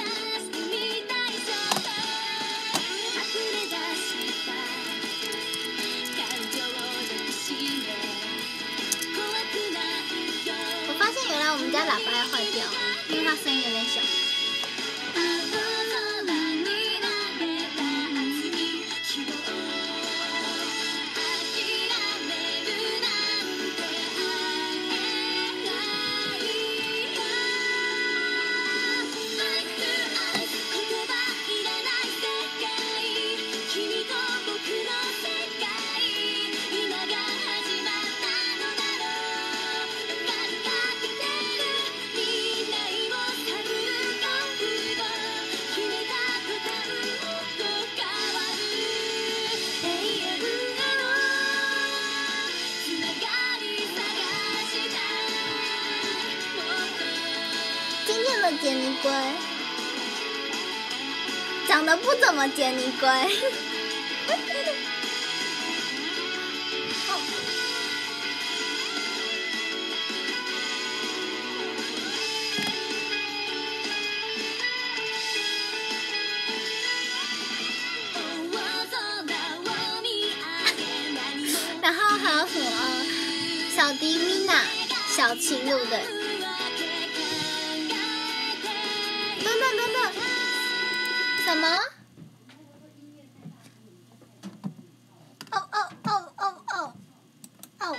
我发现原来我们家喇叭要坏掉，因为它声音有点小。杰尼龟长得不怎么杰尼龟。然后还有什么小迪、米娜、小晴露的。等，什么？哦！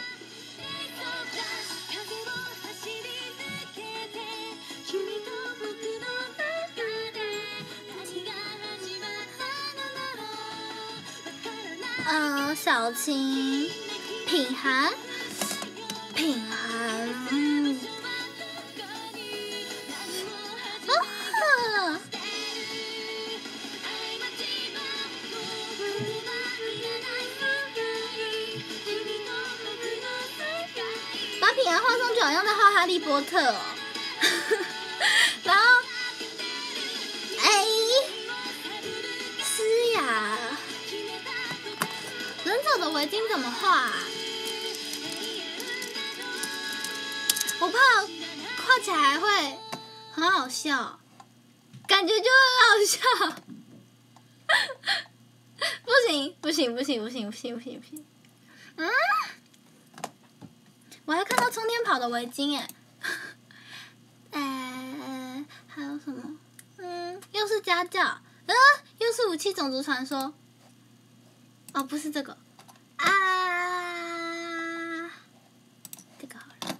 小晴、品涵，把品涵画上去好像在画哈利波特哦。然后，诗雅，忍者的围巾怎么画啊？我怕画起来会很好笑，感觉就很好笑。不行！我还看到冲天跑的围巾哎，还有什么？又是家教，又是武器种族传说。哦，不是这个啊，这个好了。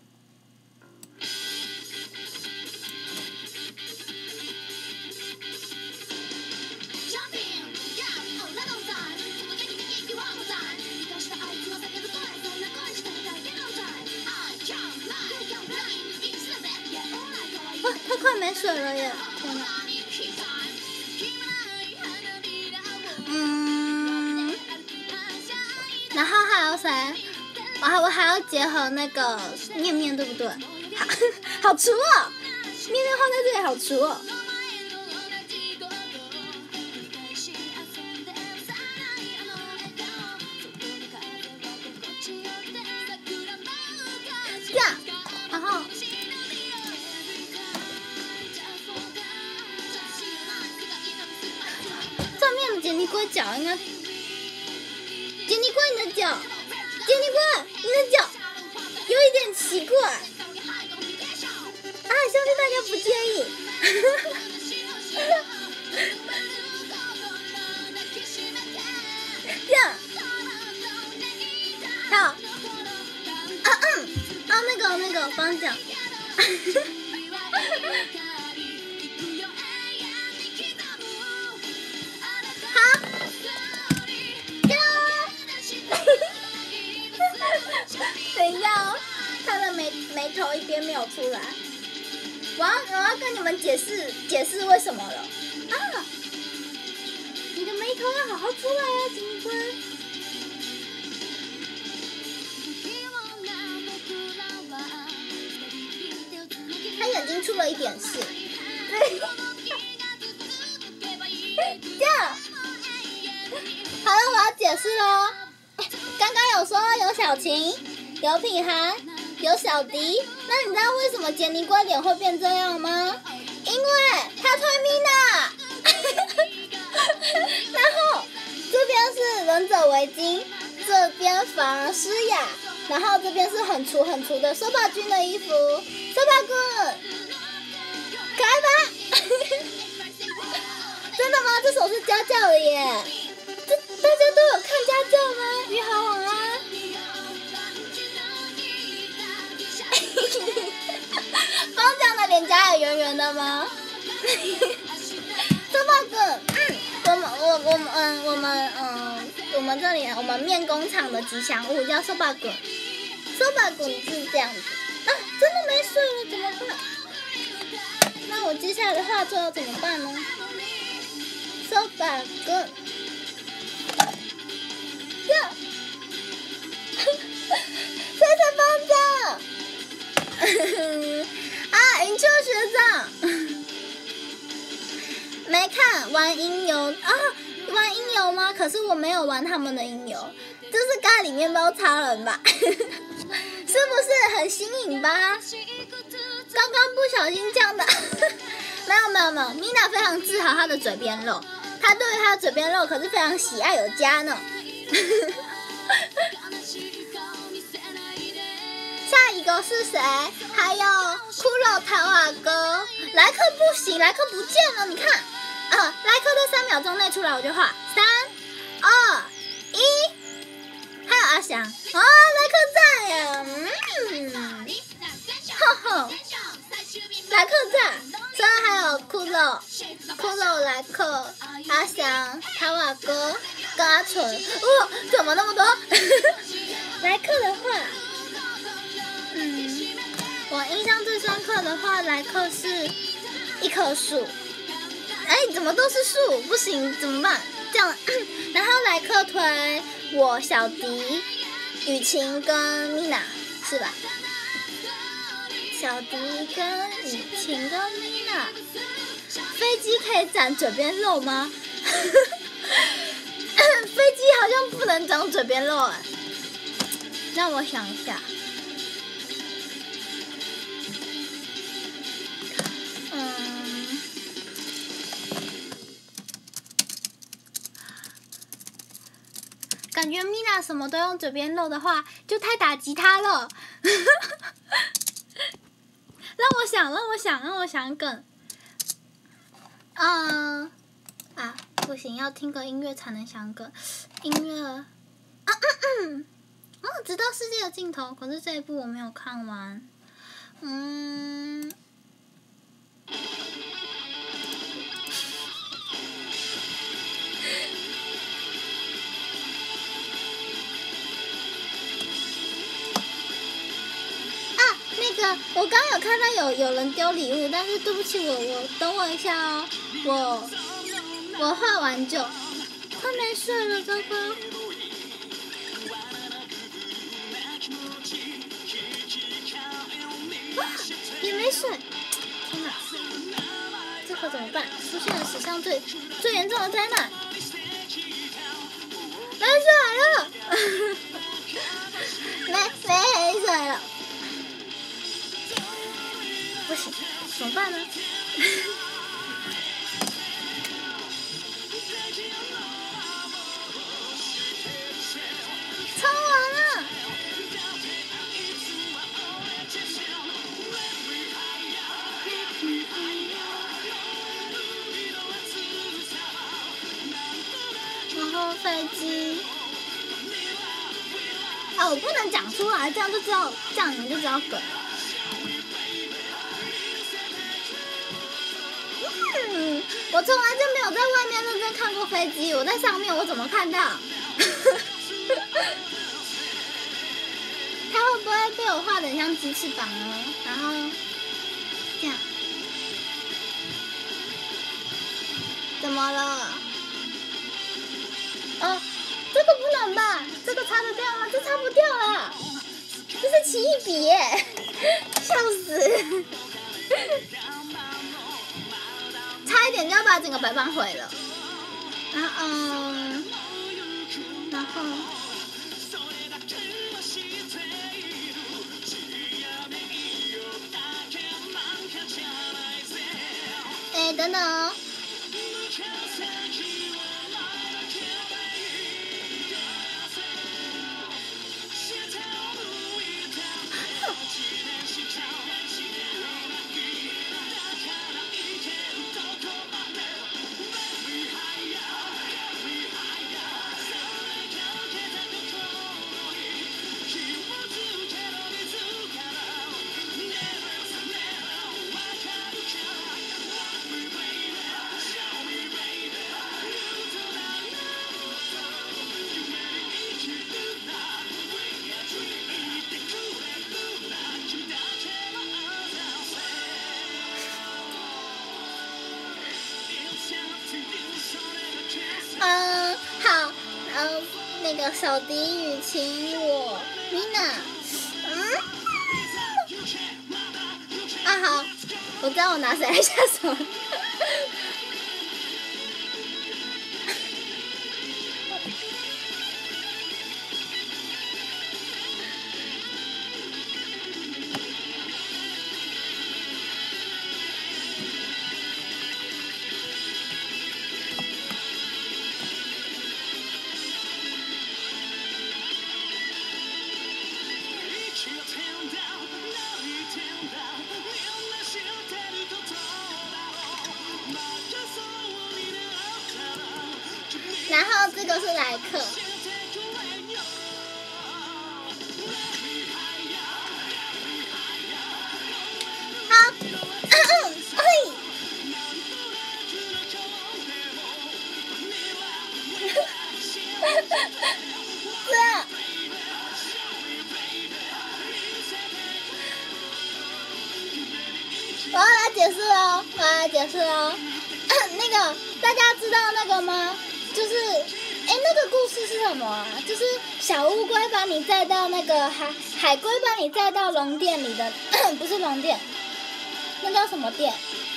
哇，它快没水了耶！天哪。 然后还有谁？我还要结合那个面面，对不对？好粗哦！面面放在这里好粗哦。这样，然后正面的杰尼龟脚应该，杰尼龟你的脚，杰尼龟你的脚有一点奇怪啊，相信大家不介意。这样，好。那个，我帮你讲。好，等一下哦，他的眉头一边没有出来，我要跟你们解释为什么了啊！你的眉头要好好出来啊，金龟。他眼睛出了一点事，这样，好了，我要解释喽。刚刚有说有小晴，有品涵，有小迪，那你知道为什么杰尼龟脸会变这样吗？因为他推米娜，然后这边是忍者围巾，这边反而诗雅，然后这边是很粗的收把君的衣服。收把君，可爱吧？真的吗？这首是家教的耶！大家都有看家教吗？于好晚安。方丈的脸颊也圆圆的吗？收把君，我们这里我们面工厂的吉祥物叫收把君，收把君是这样子。啊，真的没水了，怎么办？那我接下来的画作要怎么办呢？收把君，这，谢谢方丈。啊，云秋学长，没看玩音游啊？玩音游吗？可是我没有玩他们的音游，这是咖喱面包超人吧？是不是很新颖吧？刚刚不小心讲的，没有。米娜非常自豪她的嘴边肉，她对于她的嘴边肉可是非常喜爱有加呢。下一个是谁？还有骷髅桃瓦哥，莱克不行，莱克不见了，你看，莱克在3秒钟内出来我就画，3、2、1。还有阿翔，莱克在呀，莱克在，虽然还有骷髅、莱克、阿翔、塔瓦哥跟阿纯，怎么那么多？莱克的话，我印象最深刻的话，莱克是一棵树，怎么都是树？不行，怎么办？这样，然后莱克推我小迪、雨晴跟米娜，是吧？小迪跟雨晴跟米娜，飞机可以长嘴边肉吗？飞机好像不能长嘴边肉哎，让我想一下。感觉米娜什么都用嘴边露的话，就太打击她了。让我想梗。不行，要听个音乐才能想梗。音乐直到世界的尽头，可是这一部我没有看完。我刚有看到有人丢礼物，但是对不起，我等我一下哦，我画完就快没水了，哥哥。 水！天哪，这可怎么办？出现了史上最严重的灾难！没水了，没水了，不行，怎么办呢？冲完了！然后飞机，啊，我不能讲出来，这样就知道，这样你们就知道梗了。我从来就没有在外面认真看过飞机，我在上面我怎么看到？它会不会被我画得很像鸡翅膀呢？然后这样，怎么了？哦，这个不能吧？这个擦得掉吗？这擦不掉了，这是奇异笔耶！笑死！差一点就要把整个白板毁了。然后，哎，等等哦。好，那个小迪雨晴我 Mina， 好，我知道我拿谁来下手了。然后这个是莱克，好，我要来解释哦，那个大家知道那个吗？就是，那个故事是什么啊？就是小乌龟把你载到那个海龟把你载到龙殿里的，不是龙殿，那叫什么殿？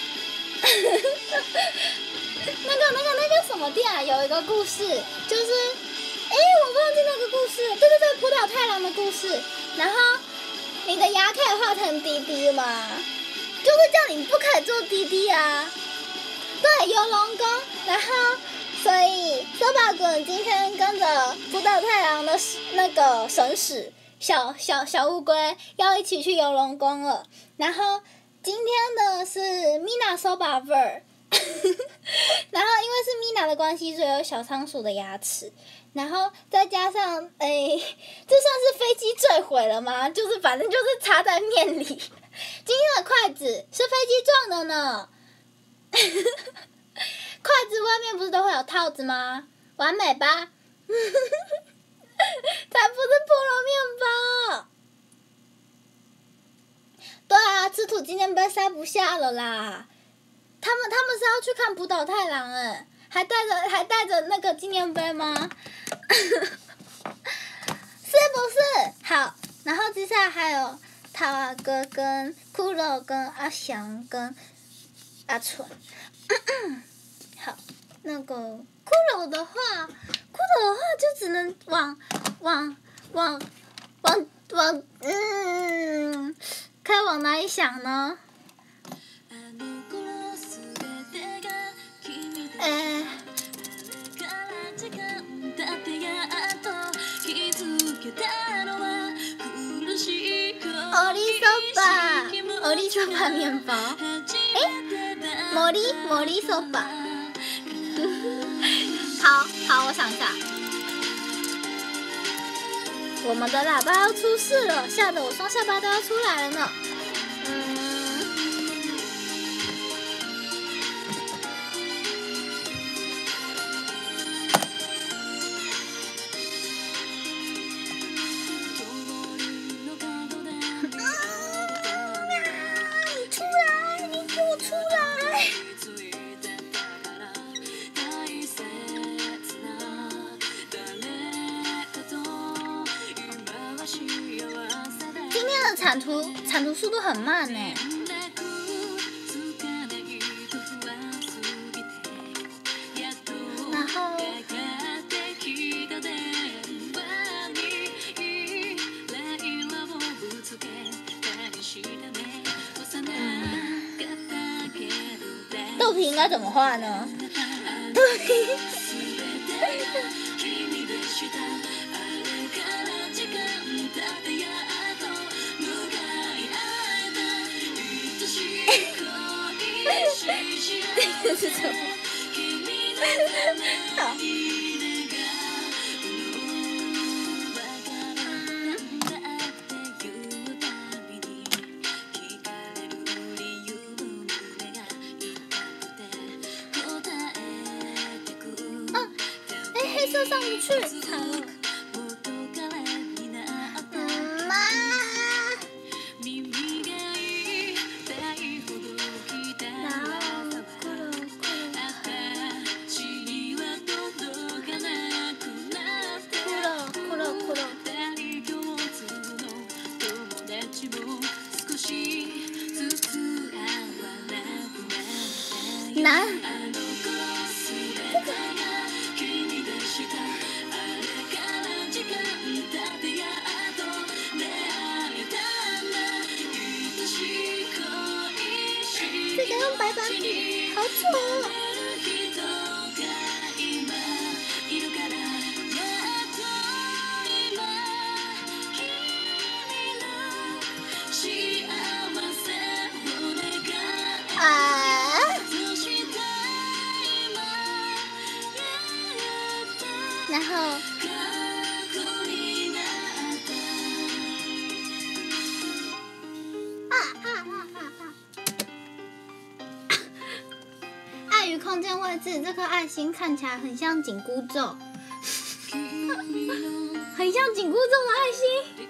那叫什么殿啊？有一个故事，就是，我忘记那个故事，对，浦岛太郎的故事。然后你的牙可以画成滴滴吗？就是叫你不可以坐滴滴啊。对，游龙宫，然后。所以，搜把滚今天跟着浦岛太郎的那个神使小乌龟要一起去游龙宫了。然后今天的是 Mina 搜把 ver， 然后因为是 Mina 的关系，所以有小仓鼠的牙齿。然后再加上，这算是飞机坠毁了吗？就是反正就是插在面里。今天的筷子是飞机撞的呢。筷子外面不是都会有套子吗？完美吧？才不是菠萝面包。对啊，吃土纪念碑塞不下了啦。他们是要去看浦岛太郎还带着那个纪念碑吗？是不是？好，然后接下来还有桃啊哥跟骷髅跟阿翔跟阿纯。好，那个骷髅的话就只能该往哪里想呢？欧力手把面包，茉莉手把。好，我想一下。我们的喇叭要出事了，吓得我双下巴都要出来了呢。你给我出来！今天的产图速度很慢呢。然后，豆皮应该怎么画呢？豆皮。这是什么？好。黑色上不去，惨了。难。这个用白板笔，好丑哦。然后，碍于空间位置，这颗爱心看起来很像紧箍咒，很像紧箍咒的爱心。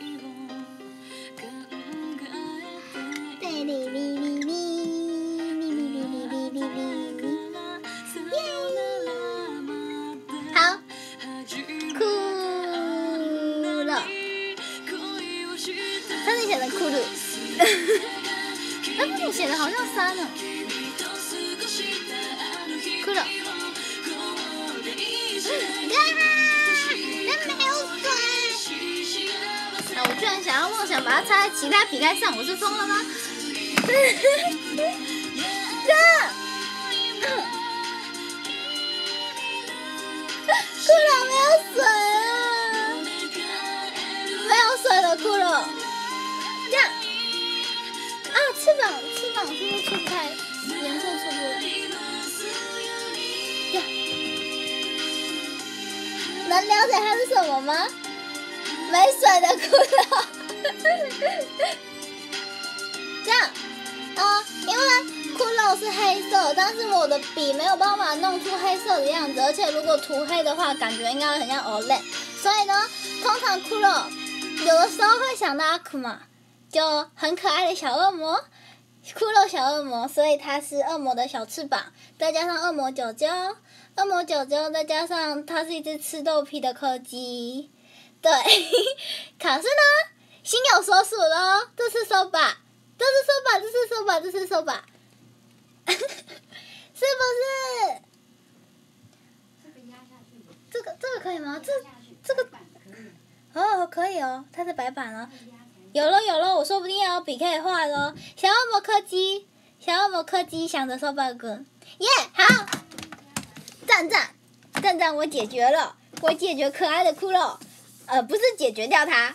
好，酷了，他那写的酷了，那你写的好像3呢。酷了，那没有水。我居然想要妄想把它插在其他笔盖上，我是疯了吗？骷髅没有水啊！没有水了，骷髅。这样啊，翅膀是不是出不开？颜色出不来。能了解它是什么吗？没水的骷髅。这样因为骷髅是黑色，但是我的笔没有办法弄出黑色的样子，而且如果涂黑的话，感觉应该很像 Olay。所以呢，通常骷髅有的时候会想到阿库玛，就很可爱的小恶魔，骷髅小恶魔，所以它是恶魔的小翅膀，再加上恶魔九九，再加上它是一只吃豆皮的柯基。对，可是呢， 心有所属咯，这是手把，这是手把，这是手把，这是手把，是不是？这个可以吗？这个哦可以哦，它是白板哦。有了，我说不定要有笔可以画咯。小恶魔柯基想着手把滚，耶、好，赞，我解决了，我解决可爱的骷髅，不是解决掉它。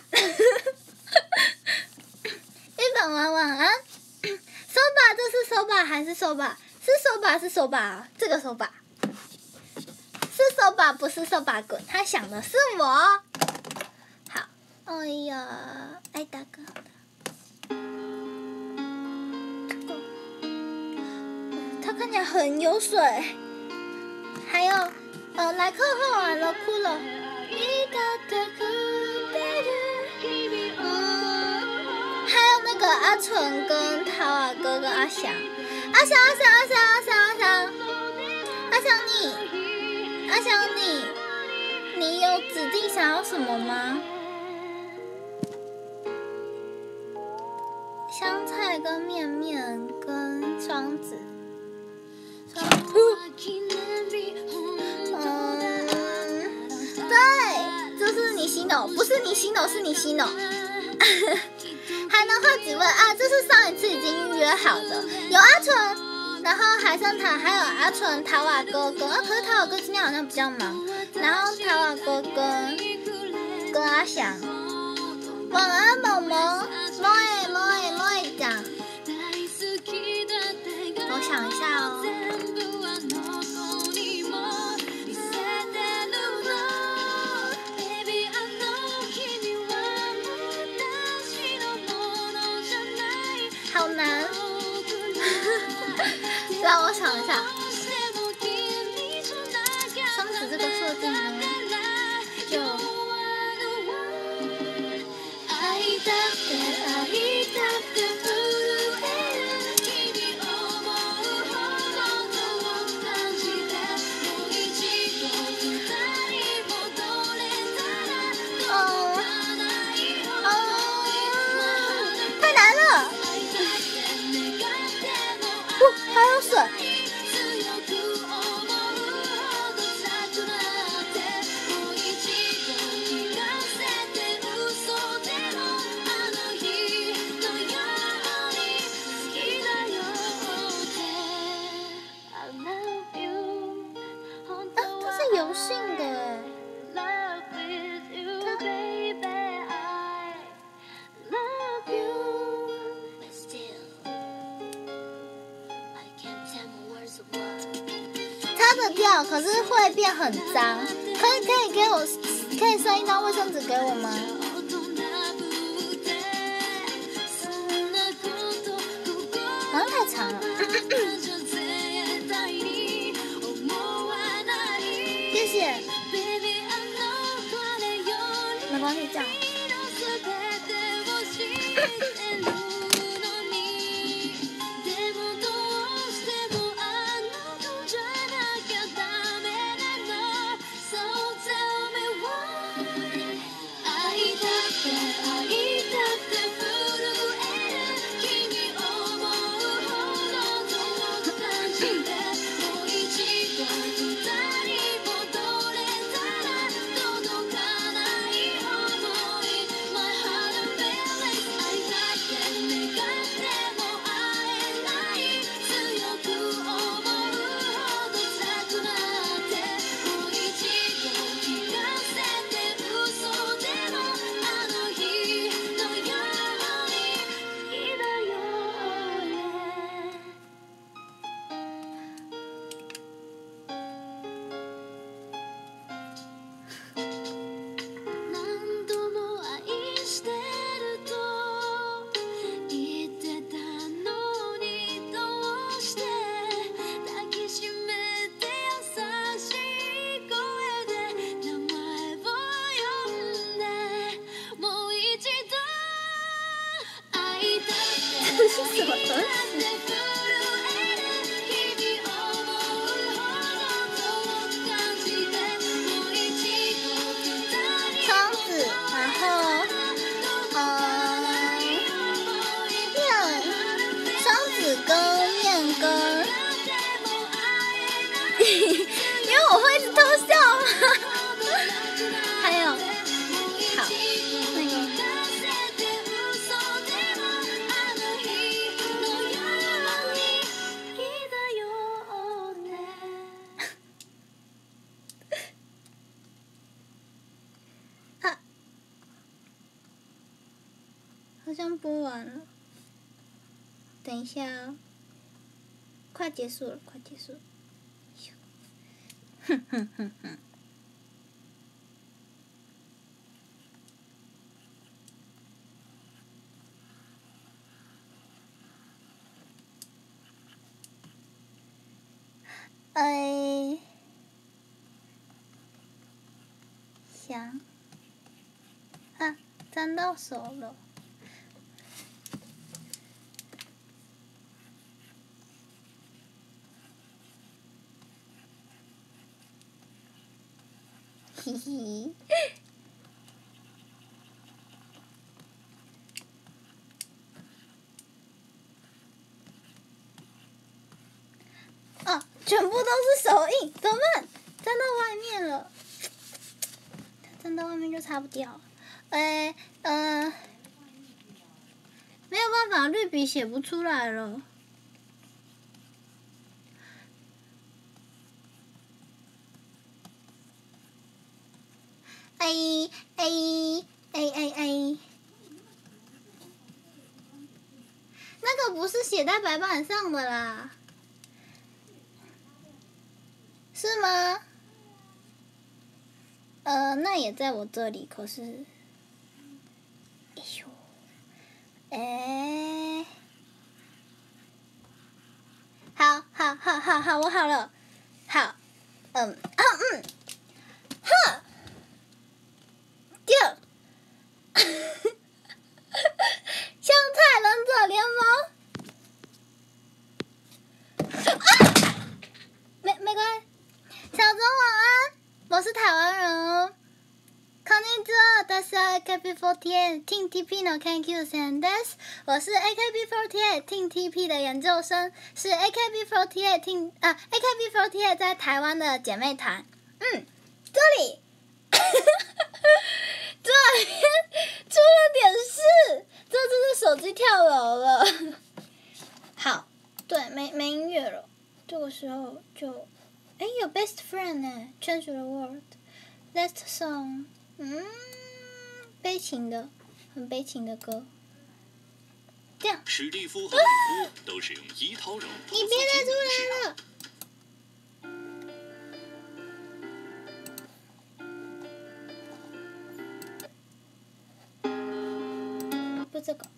日本娃晚安。手把，这是手把还是手把？是手把，这个手把是手把，不是手把滚。他想的是我。好，哎呀，爱大哥。他看起来很有水。还有，来客号完了，哭了。还有那个阿纯跟桃儿哥跟阿翔，阿翔，你有指定想要什么吗？香菜跟面面跟双子。对，这是你心的，不是你心的，是你心的。还能画几位啊？这是上一次已经预约好的，有阿纯，然后海参塔，还有阿纯、桃瓦哥哥。可是桃瓦哥今天好像比较忙，然后桃瓦哥跟阿翔。晚安，萌萌，萌讲。我想一下哦。好难，让我想一下。双子这个设定呢，就太难了。还有水。这是油性的哎。擦得掉，可是会變很脏。可以塞一張衛生紙給我嗎？好像太長了。謝謝。沒關係，這樣。这是什么东西？双子，然后好像播完了。等一下哦，快结束了，快结束了。哼哼哼哼。想啊，沾到手了。嘿嘿。哦，全部都是手印，怎么办？粘到外面了，粘到外面就擦不掉了。没有办法，绿笔写不出来了。那个不是写在白板上的啦，是吗？那也在我这里，可是，哎呦，好，我好了，好，哼，就，香菜忍者联盟，没关系，小钟晚安，我是台湾人哦。こんにちは、私は AKB48 Team TP の研究生です。我是 AKB48 Team TP 的研究生，是 AKB48 在台湾的姐妹团。这里，这边出了点事，这就是手机跳楼了。好，对，没音乐了，这个时候就，有 Best Friend 呢 ，Change the World，Last Song。悲情的，很悲情的歌。这样。 史蒂夫和美夫都是用伊涛柔。 你别再出来了。不，这个。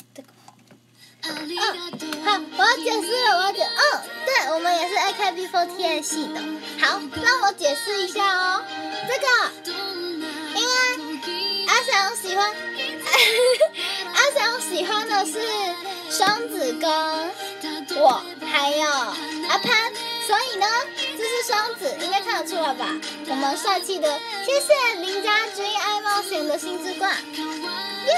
好，我要解释了，对，我们也是 AKB48 系的。好，让我解释一下哦，这个。因为阿翔喜欢的是双子跟我还有阿潘，所以呢，这是双子，应该看得出来吧？我们帅气的，谢谢林家军爱冒险的星之冠，耶！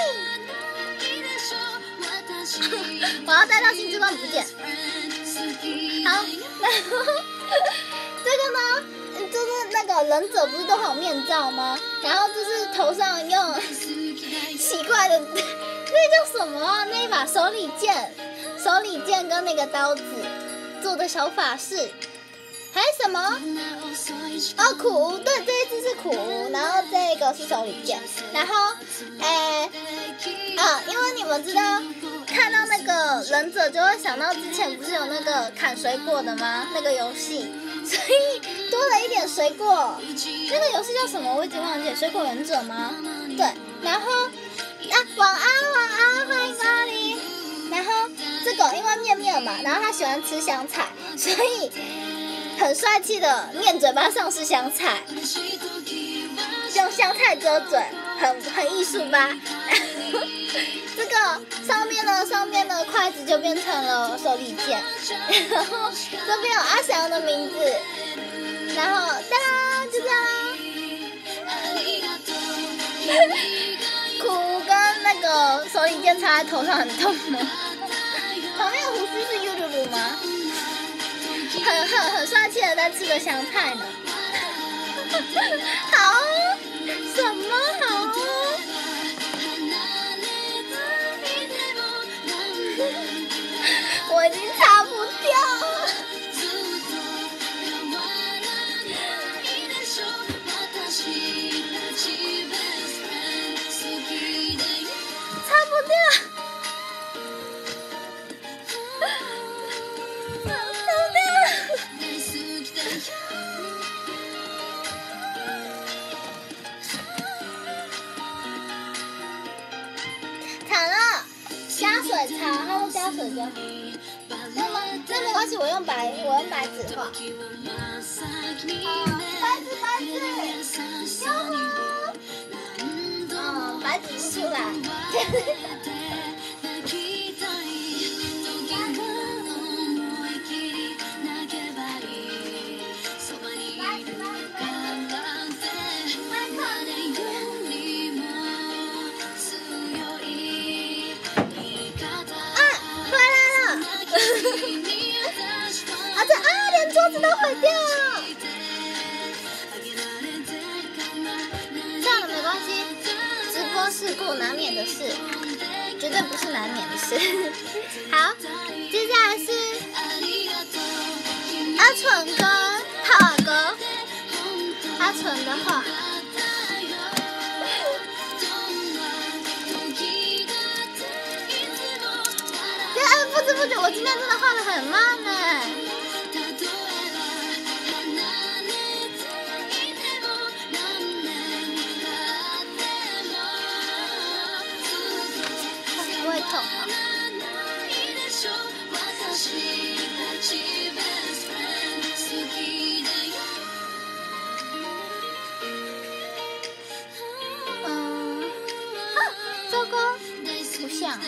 我要带到星之冠不见。好，然后这个呢？就是那个忍者不是都很有面罩吗？然后就是头上用奇怪的，那叫什么啊？那一把手里剑跟那个刀子做的小法式，还有什么？苦无，对，这一只是苦无，然后这个是手里剑，然后因为你们知道，看到那个忍者就会想到之前不是有那个砍水果的吗？那个游戏。所以多了一点水果，那个游戏叫什么？我已经忘记了，水果忍者吗？对，然后晚安，欢迎光临。然后这个因为面嘛，然后他喜欢吃香菜，所以很帅气的面嘴巴上是香菜，用香菜遮嘴，很艺术吧？这个上面的筷子就变成了手里剑，然后这边有阿翔的名字，然后哒就这样。苦跟那个手里剑插在头上很痛吗？旁边的胡须是优噜噜吗？很帅气的在吃着香菜呢。好，什么好？我已经擦不掉了。擦不掉。 擦，它都加水就好。那没关系，我用白纸画。白纸，哟吼！白纸不出来。连桌子都毁掉了。这样的没关系，直播事故难免的事，绝对不是难免的事。好，接下来是阿纯跟浩尔哥。阿纯的话，不知不觉我今天真的画得很慢哎。不会痛啊。糟糕，不像。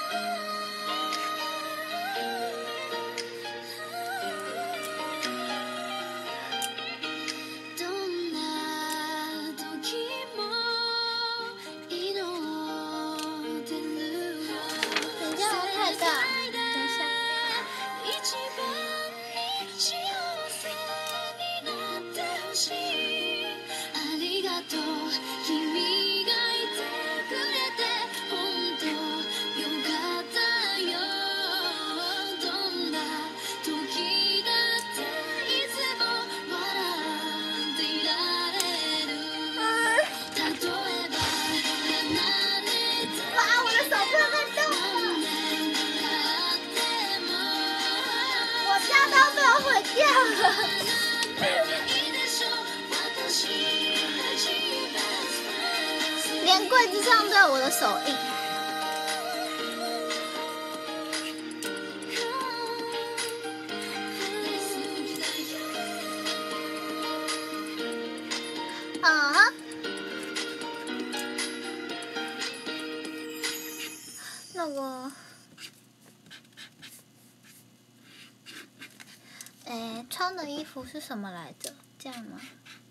连柜子上都有我的手印。那个，穿的衣服是什么来着？这样吗？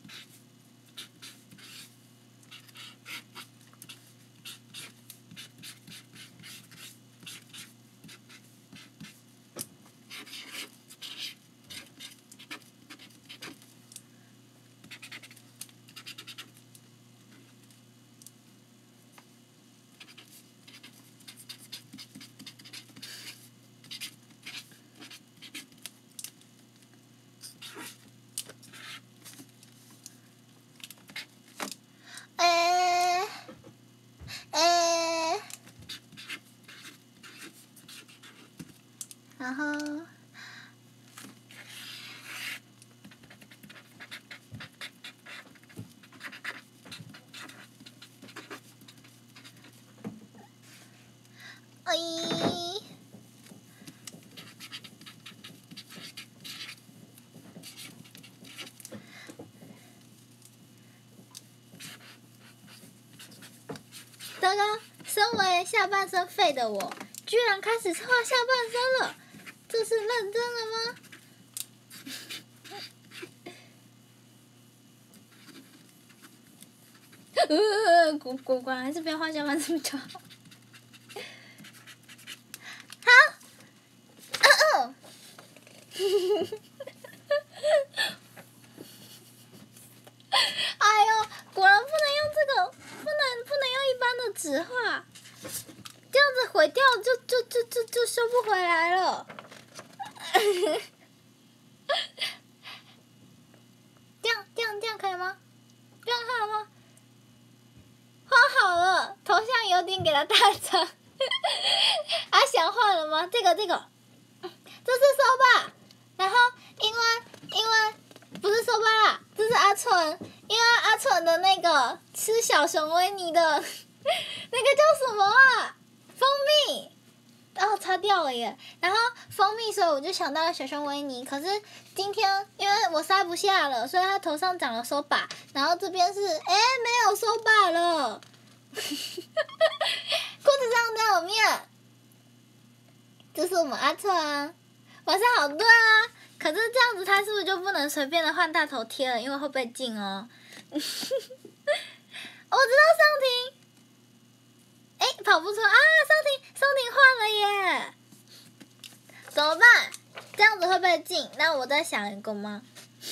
然后，糟糕！身为下半身废的我，居然开始画下半身了。这是认真的吗？果然还是不要画下半身比较好。好，哎呦，果然不能用这个，不能用一般的纸画，这样子毁掉就修不回来了。这样可以吗？这样好吗？画好了，头像有点给它大张。阿翔画了吗？这个，这是手把。然后因为不是手把啦，这是阿纯，因为阿纯的那个吃小熊维尼的那个叫什么啊？蜂蜜。 哦，擦掉了耶。然后蜂蜜，所以我就想到了小熊维尼。可是今天因为我塞不下了，所以他头上长了手把，然后这边是没有手把了，裤子上都有面。这是我们阿策啊，晚上好对啊。可是这样子他是不是就不能随便的换大头贴了？因为会被禁哦。我知道尚婷。跑不出啊！尚婷换了耶，怎么办？这样子会被禁？那我再想一个吗？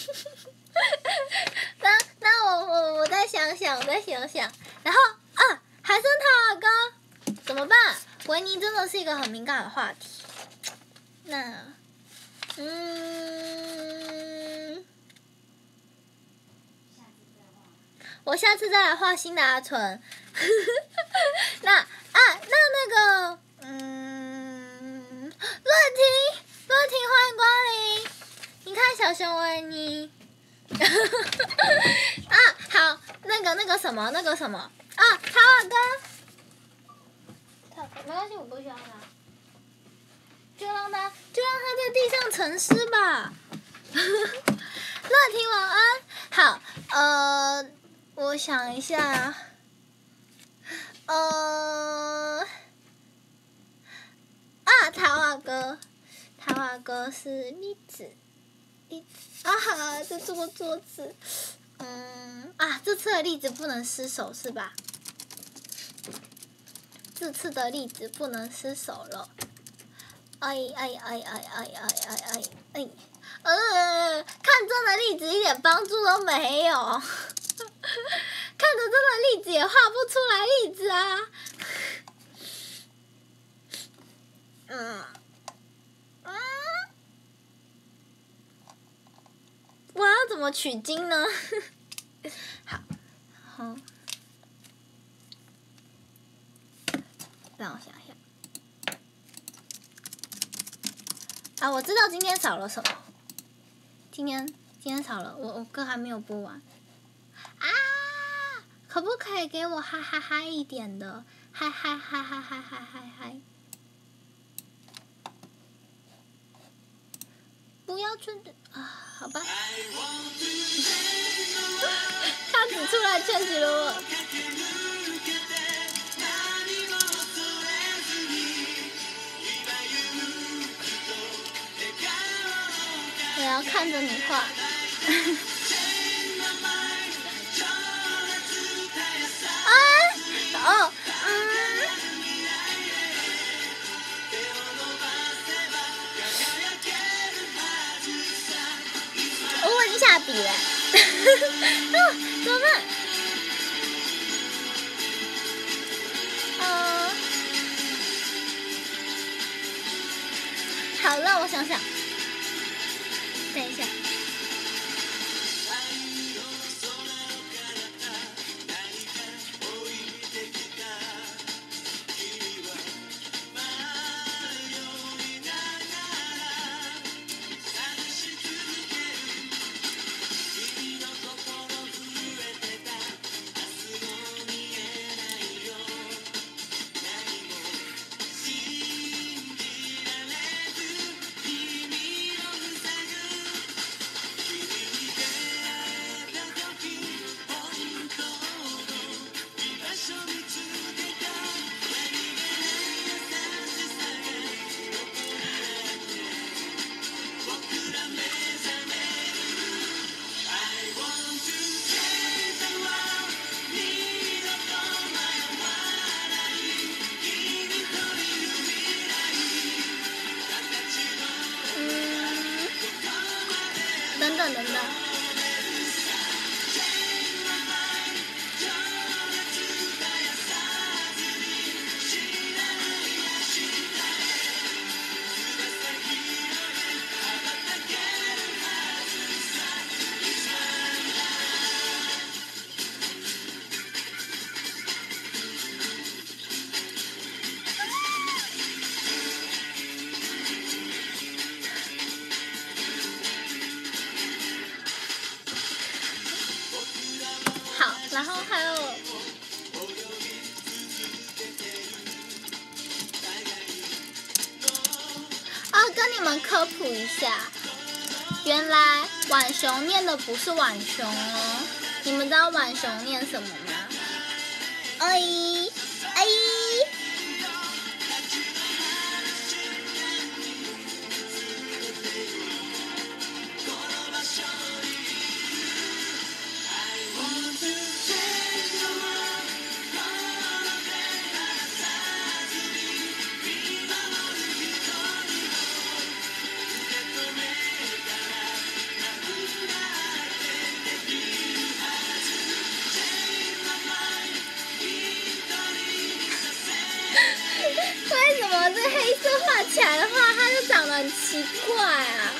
那我再想想，然后还剩他了哥，怎么办？维尼真的是一个很敏感的话题。那我下次再来画新的阿纯。那个，乐婷欢迎光临。你看小熊维尼。好，那个什么，塔瓦哥，没关系，我不需要他，就让他在地上沉思吧。乐婷晚安。好，我想一下。塔瓦哥是栗子，这座桌子，这次的栗子不能失手是吧？这次的栗子不能失手了，看真的栗子一点帮助都没有，看着真的栗子也画不出来栗子啊。我要怎么取经呢？好，让我想想。我知道今天少了什么。今天少了，我歌还没有播完。可不可以给我嗨嗨嗨一点的？嗨嗨嗨嗨嗨嗨嗨嗨！不要去好吧。他只出来劝止了我。我要看着你画。我已经下笔了。怎么办？好，让我想想。等一下。等等。 跟你们科普一下，原来浣熊念的不是浣熊哦，你们知道浣熊念什么吗？哎哎。为什么这黑色画起来的话，它就长得很奇怪啊？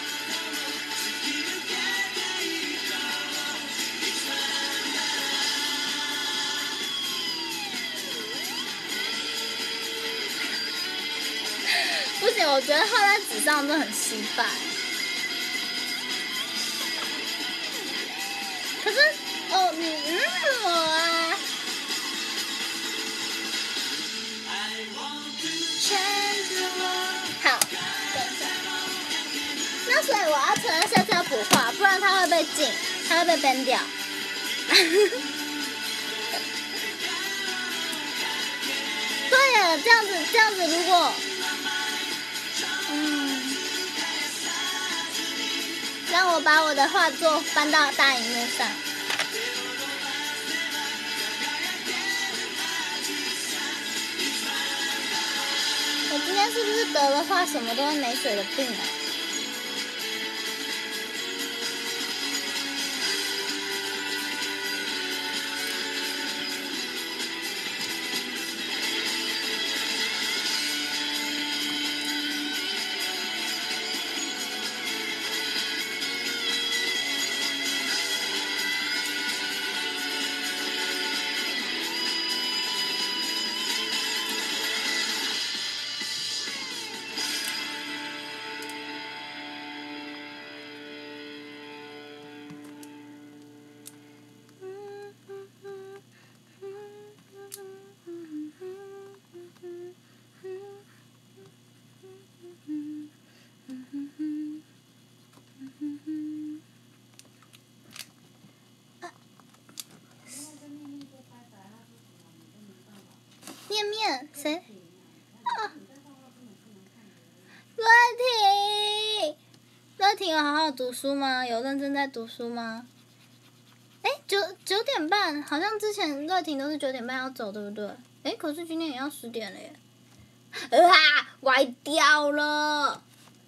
不行，我觉得画在纸上真的很失败。可是，哦，我啊。好，那所以我要承认下次要补画，不然它会被禁，它会被 ban 掉。对了，这样子，如果，让我把我的画作搬到大荧幕上。我今天是不是得了画什么都会没水的病啊？面谁？啊，乐婷有好好读书吗？有认真在读书吗？哎，9点半，好像之前乐婷都是9点半要走，对不对？哎，可是今天也要10点了耶！歪掉了！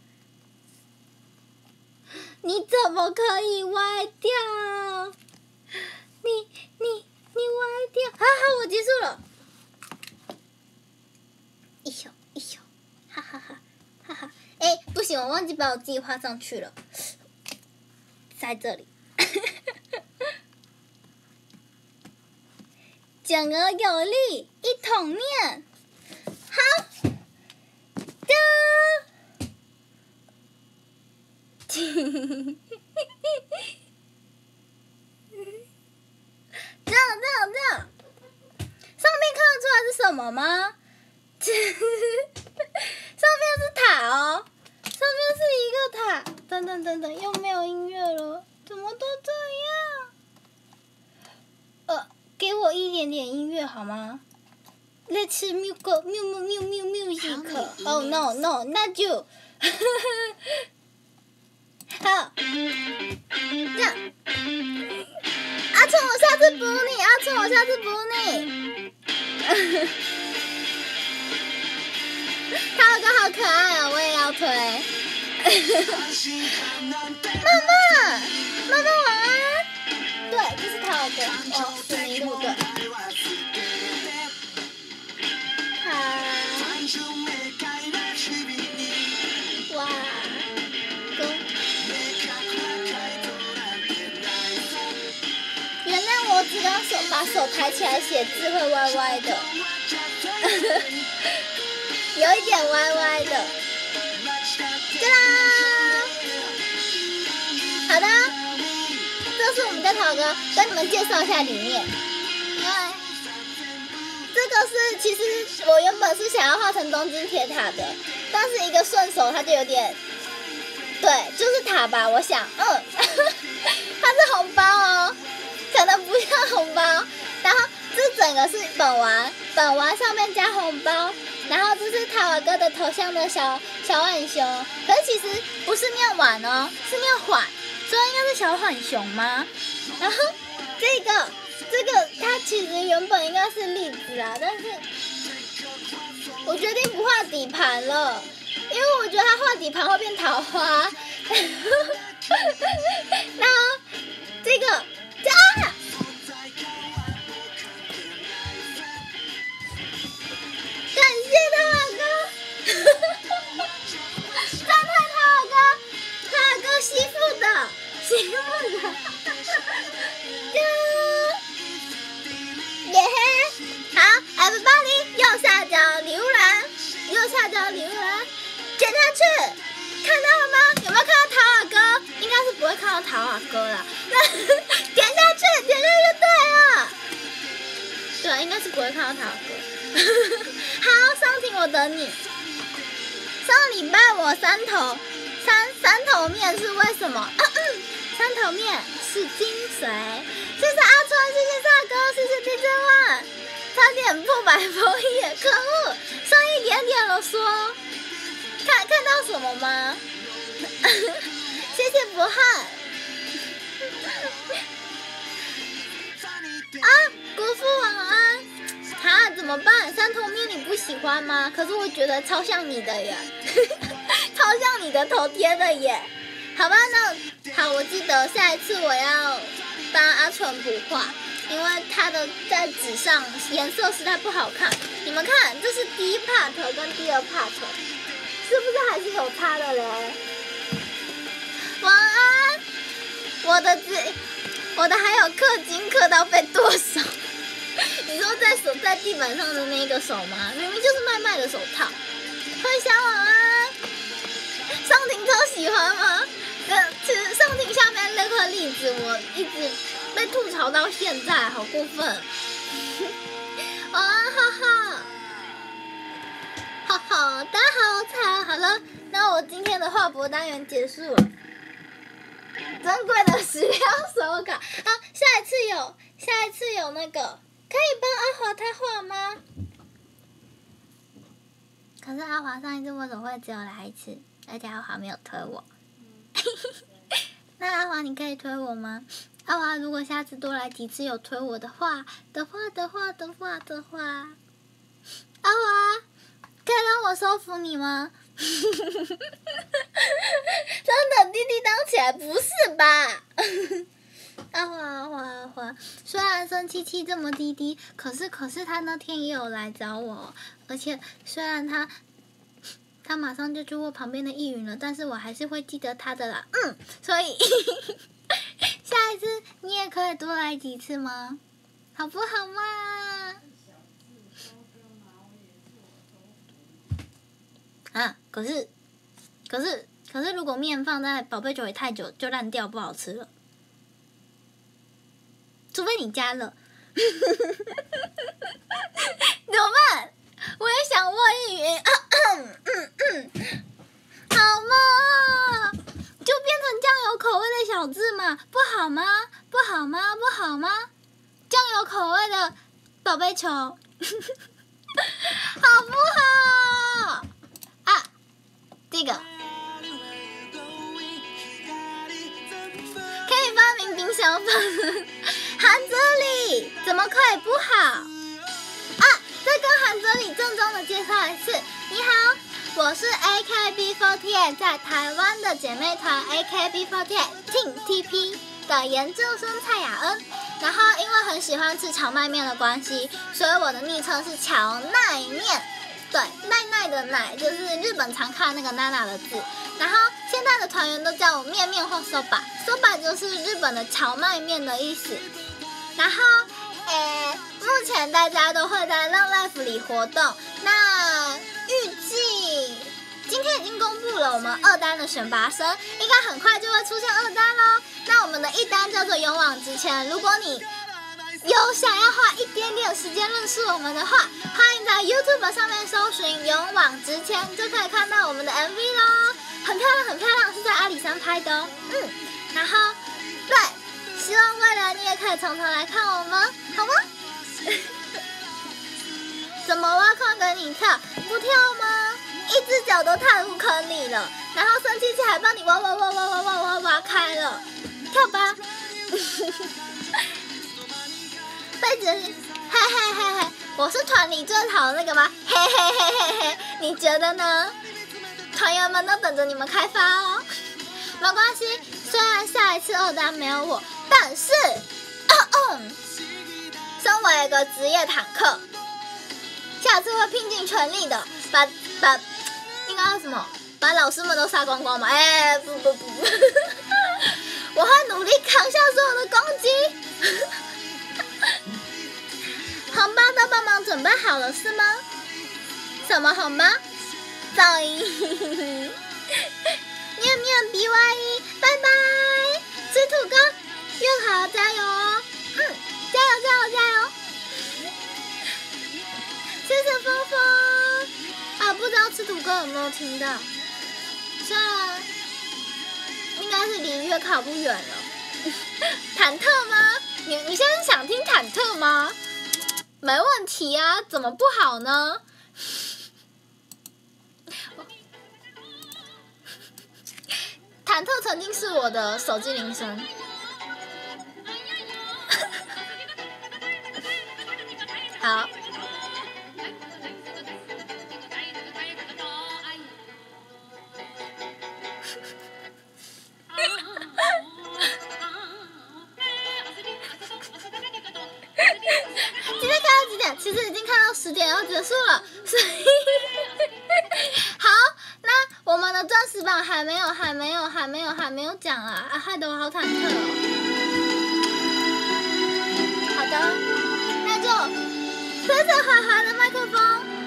你怎么可以歪掉？你歪掉！好，我结束了。一宿，哈哈哈，哈哈！哎，不行，我忘记把我自己画上去了，在这里。讲而有力，一同念。好的。这样，上面看得出来是什么吗？上面是塔哦，上面是一个塔。等，又没有音乐了，怎么都这样？给我一点点音乐好吗 ？Let's music。Oh no， 那就好，这样。阿春，我下次补你。他有个好可爱哦，我也要推。妈妈晚安。对，这是他有歌哦，是迷路的。哇，原谅我只刚把手抬起来写字会歪歪的。有一点歪歪的，对啦。好的，这是我们的陶歌，跟你们介绍一下里面。这个是其实我原本是想要画成东京铁塔的，但是一个顺手它就有点对，就是它吧，我想，它是红包哦，可能不像红包。然后这整个是本丸上面加红包，然后这是塔瓦哥的头像的小浣熊，可是其实不是念丸哦，是念缓，所以应该是小浣熊吗？然后这个它其实原本应该是栗子啊，但是我决定不画底盘了，因为我觉得它画底盘会变桃花。然后这个啊！感谢塔瓦哥，赞叹塔瓦哥媳妇的。耶嘿！好 ，everybody， 右下角礼物栏，点下去，看到了吗？有没有看到塔瓦哥？应该是不会看到塔瓦哥了。那点下去就对了。对，应该是不会看到塔瓦哥。好，桑婷，我等你。上礼拜我三头面是为什么？三头面是精髓。谢谢阿川，谢谢大哥，谢谢 DJ One， 差点破百封页，可恶，剩一点点了说。看到什么吗？谢谢博翰。啊，国父晚安。啊，怎么办？三头面你不喜欢吗？可是我觉得超像你的耶，超像你的头贴的耶。好吧，那好，我记得下一次我要帮阿纯补画，因为他的在纸上颜色实在不好看。你们看，这是第一 part 跟第二 part， 是不是还是有差的嘞？晚安，我的还有氪金氪到被剁手。你说在地板上的那个手吗？明明就是麦麦的手套。慧香晚安，上庭超喜欢吗？其实上庭下面那颗栗子，我一直被吐槽到现在，好过分。晚安，哈哈，大家好惨。好了，那我今天的画博单元结束了。珍贵的食料手稿，好，下一次有那个。可以帮阿华他画吗？可是阿华上一次为什么会只有来一次，而且阿华没有推我？那阿华你可以推我吗？阿华如果下次多来几次有推我的话，阿华可以让我收服你吗？真的滴滴当起来不是吧？阿华，虽然生气这么滴，可是他那天也有来找我，而且虽然他马上就去握旁边的易云了，但是我还是会记得他的啦。所以下一次你也可以多来几次吗？好不好嘛？啊，可是如果面放在宝贝酒里太久就烂掉，不好吃了。除非你加了，怎么办？我也想握一云，好嘛，就变成酱油口味的小字嘛，不好吗？酱油口味的宝贝球，好不好？啊，这个可以发明冰箱粉。韩泽里怎么可以不好啊？再跟韩泽里郑重的介绍一次，你好，我是 AKB48 在台湾的姐妹团 AKB48 Team TP 的研究生蔡雅恩。然后因为很喜欢吃荞麦面的关系，所以我的昵称是荞奈面。对，奈奈的奈就是日本常看那个娜娜的字。然后现在的团员都叫我面面或 soba 就是日本的荞麦面的意思。然后，目前大家都会在浪 life 里活动。那预计今天已经公布了我们2单的选拔生，应该很快就会出现2单咯。那我们的1单叫做勇往直前，如果你有想要花一点点时间认识我们的话，欢迎在 YouTube 上面搜寻勇往直前，就可以看到我们的 MV 咯。 很漂亮很漂亮，是在阿里山拍的哦。然后对，希望未来你也可以常常来看我们，好吗？怎么挖矿给你跳？不跳吗？一只脚都踏入坑里了，然后生气气还帮你挖开了，跳吧！贝子，嘿嘿嘿嘿，我是团里最好的那个吗？嘿嘿嘿嘿嘿，你觉得呢？团员们都等着你们开发哦。没关系，虽然下一次2单没有我，但是，身为一个职业坦克，下次会拼尽全力的把应该什么？把老师们都杀光光嘛？不，我会努力扛下所有的攻击。红包都帮忙准备好了是吗？什么红包？噪音。面面 BYE， 拜拜！吃土哥，月考加油哦！加油！谢谢峰峰啊！不知道吃土哥有没有听到？虽然应该是离月考不远了。忐忑吗？你现在想听忐忑吗？没问题啊，怎么不好呢？忐忑曾经是我的手机铃声。好。今天看到几点？其实已经看到10点要结束了，所以好，那我们的钻石榜还没有讲啊！害得我好忐忑哦。好的，那就谢谢华华的麦克风。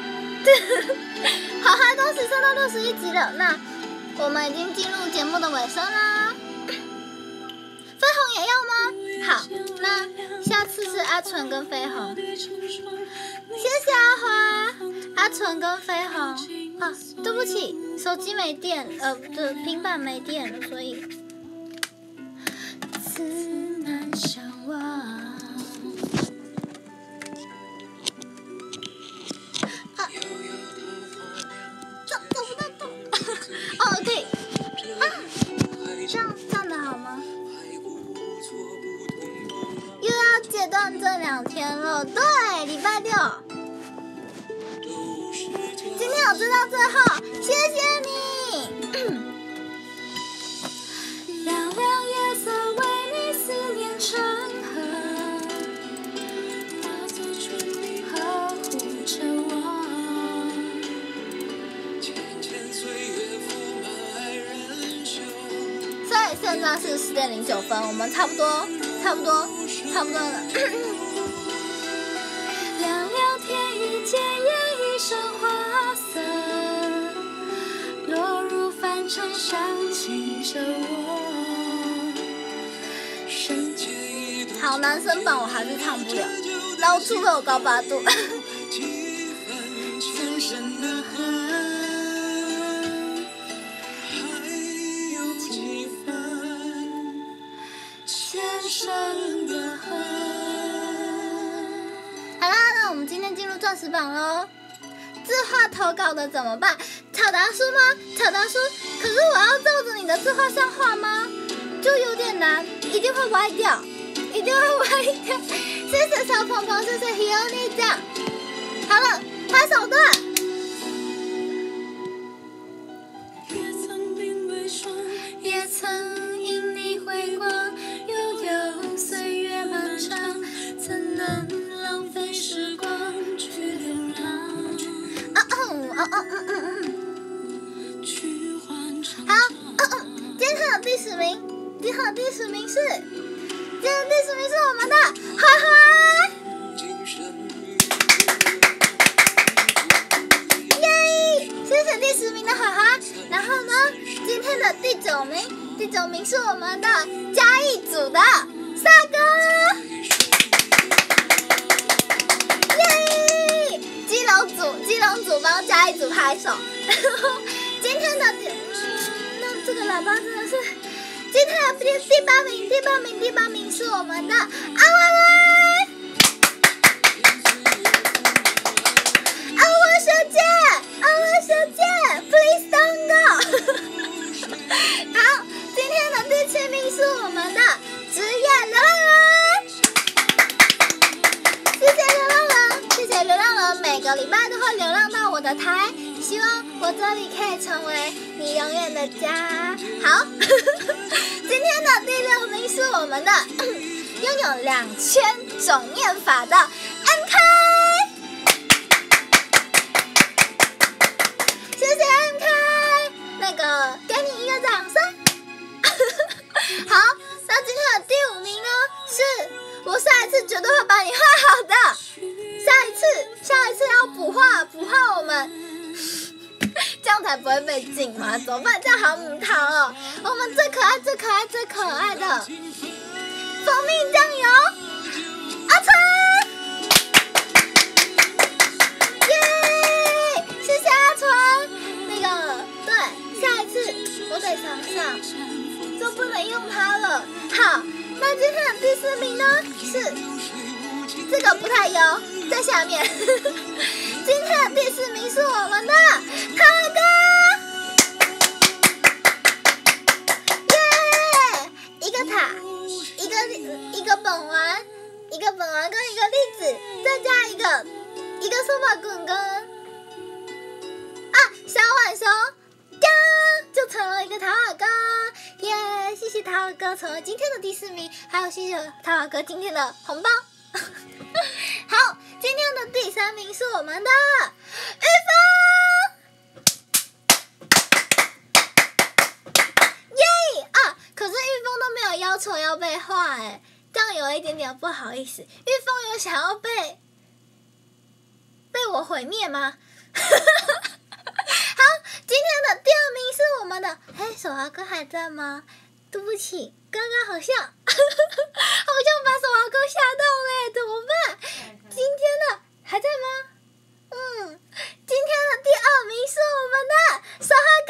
华华恭喜上到61集了，那我们已经进入节目的尾声啦。飞鸿也要吗？好，那下次是阿纯跟飞鸿。谢谢阿华、阿纯跟飞鸿。啊，对不起，手机没电，平板没电了，所以。此难相忘。走不到动。哦，可以。这样的好吗？又要戒断这2天了，对，礼拜6。今天我知道最后，谢谢你。凉凉夜色为你思念成河，化作春泥呵护着我。所以现在是10点09分，我们差不多了。凉凉天一间烟一生花色，落入凡尘想起着我。好，男生版我还是唱不了，捞出了我高八度。深深的恨，还有几分前生的恨。好啦，那我们今天进入钻石榜喽。字画投稿的怎么办？巧达叔吗？巧达叔，可是我要照着你的字画像画吗？就有点难，一定会歪掉。谢谢小鹏鹏，谢谢 Hioni 酱。好了，拍手段。也曾因你回光，悠悠岁月漫长，怎能浪费时光去流浪？好，今天的第10名，是我们的花花。耶！谢谢第10名的花花。然后呢，今天的第9名是我们的嘉义组的萨哥。耶！基隆组帮嘉义组拍手。今天的的喇叭真的是，今天的第八名是我们的阿歪歪，阿歪小姐 ，Please don't go 。好，今天的第7名是我们的职业流浪人，谢谢流浪人，谢谢流浪人，每个礼拜都会流浪到我的台。希望我这里可以成为你永远的家。好，今天的第6名是我们的拥有2000种念法的 MK， 谢谢 MK， 那个给你一个掌声。好，那今天的第5名呢，是我下一次绝对会把你画好的，下一次要补画我们。这样才不会被禁嘛？怎么办？这样好母汤哦！我们最可爱的蜂蜜酱油阿春，耶！谢谢阿春。那个，对，下一次我得想，就不能用它了。好，那今天的第4名呢是这个不太油，在下面。今天的第4名是我们的涛哥，耶！一个塔，一个本丸跟一个栗子，再加一个数码滚跟小浣熊，就成了一个桃儿哥，耶！谢谢桃儿哥成为今天的第4名，还有谢谢桃儿哥今天的红包。好，今天的第3名是我们的玉峰，耶！可是玉峰都没有要求要被画，这样有一点点不好意思。玉峰有想要被我毁灭吗？好，今天的第2名是我们的，手华哥还在吗？对不起，刚刚好像把手华哥吓到了，怎么办？今天的还在吗？今天的第2名是我们的手华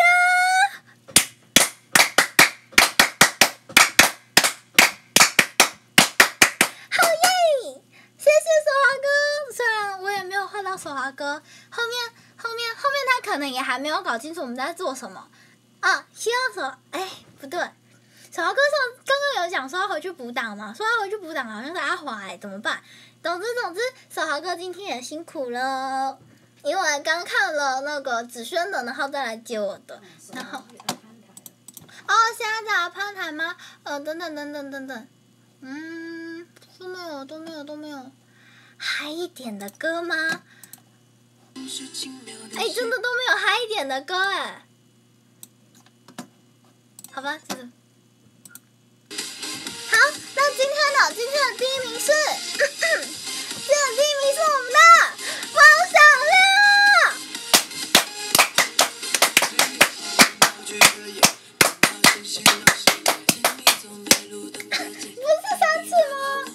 哥，好耶！谢谢手华哥。虽然我也没有画到手华哥，后面他可能也还没有搞清楚我们在做什么希望不对。小豪哥刚刚有讲说要回去补档嘛，说要回去补档好像是阿华怎么办？总之，小豪哥今天也辛苦了，因为刚看了那个子轩的，然后再来接我的，然后现在在攀谈吗？等等，都没有，嗨一点的歌吗？真的都没有嗨一点的歌好吧，这个。好，那今天的第1名是，今天的第1名是我们的王小亮。不是3次吗？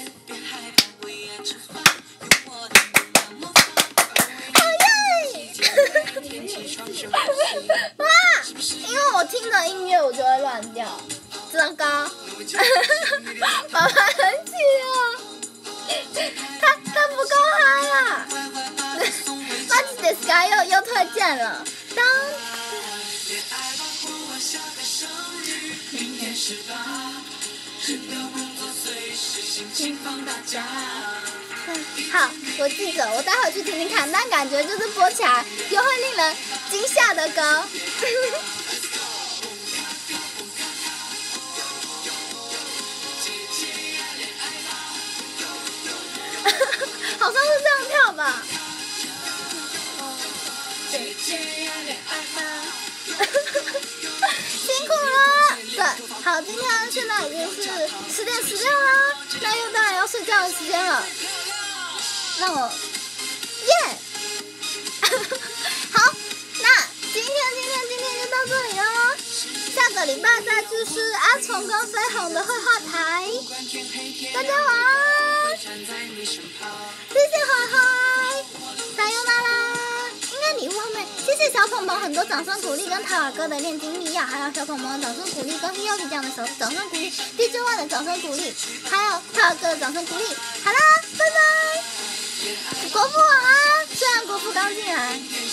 好耶！哇！因为我听的音乐我就会乱掉。糟糕，妈妈很气哦，他不够嗨啦！马吉德斯卡又推荐了，好，我记着，我待会去听听看，但感觉就是播起来又会令人惊吓的歌。好像是这样跳吧。辛苦了。对，好，今天现在已经是10点16了，那又到了要睡觉的时间了。让我，耶！好，那今天就到这里喽。下个礼拜再继续阿虫跟飞鸿的绘画台。大家晚安。谢谢怀怀，加油啦啦！应该礼物后面，谢谢小小鹏鹏很多掌声鼓励跟塔尔哥的炼金密钥，还有小鹏鹏的掌声鼓励跟 Hiobi 这样的掌声鼓励 ，DJ One 的掌声鼓励，还有塔尔哥的掌声鼓励。好啦，拜拜。国服晚安，虽然国服刚进来。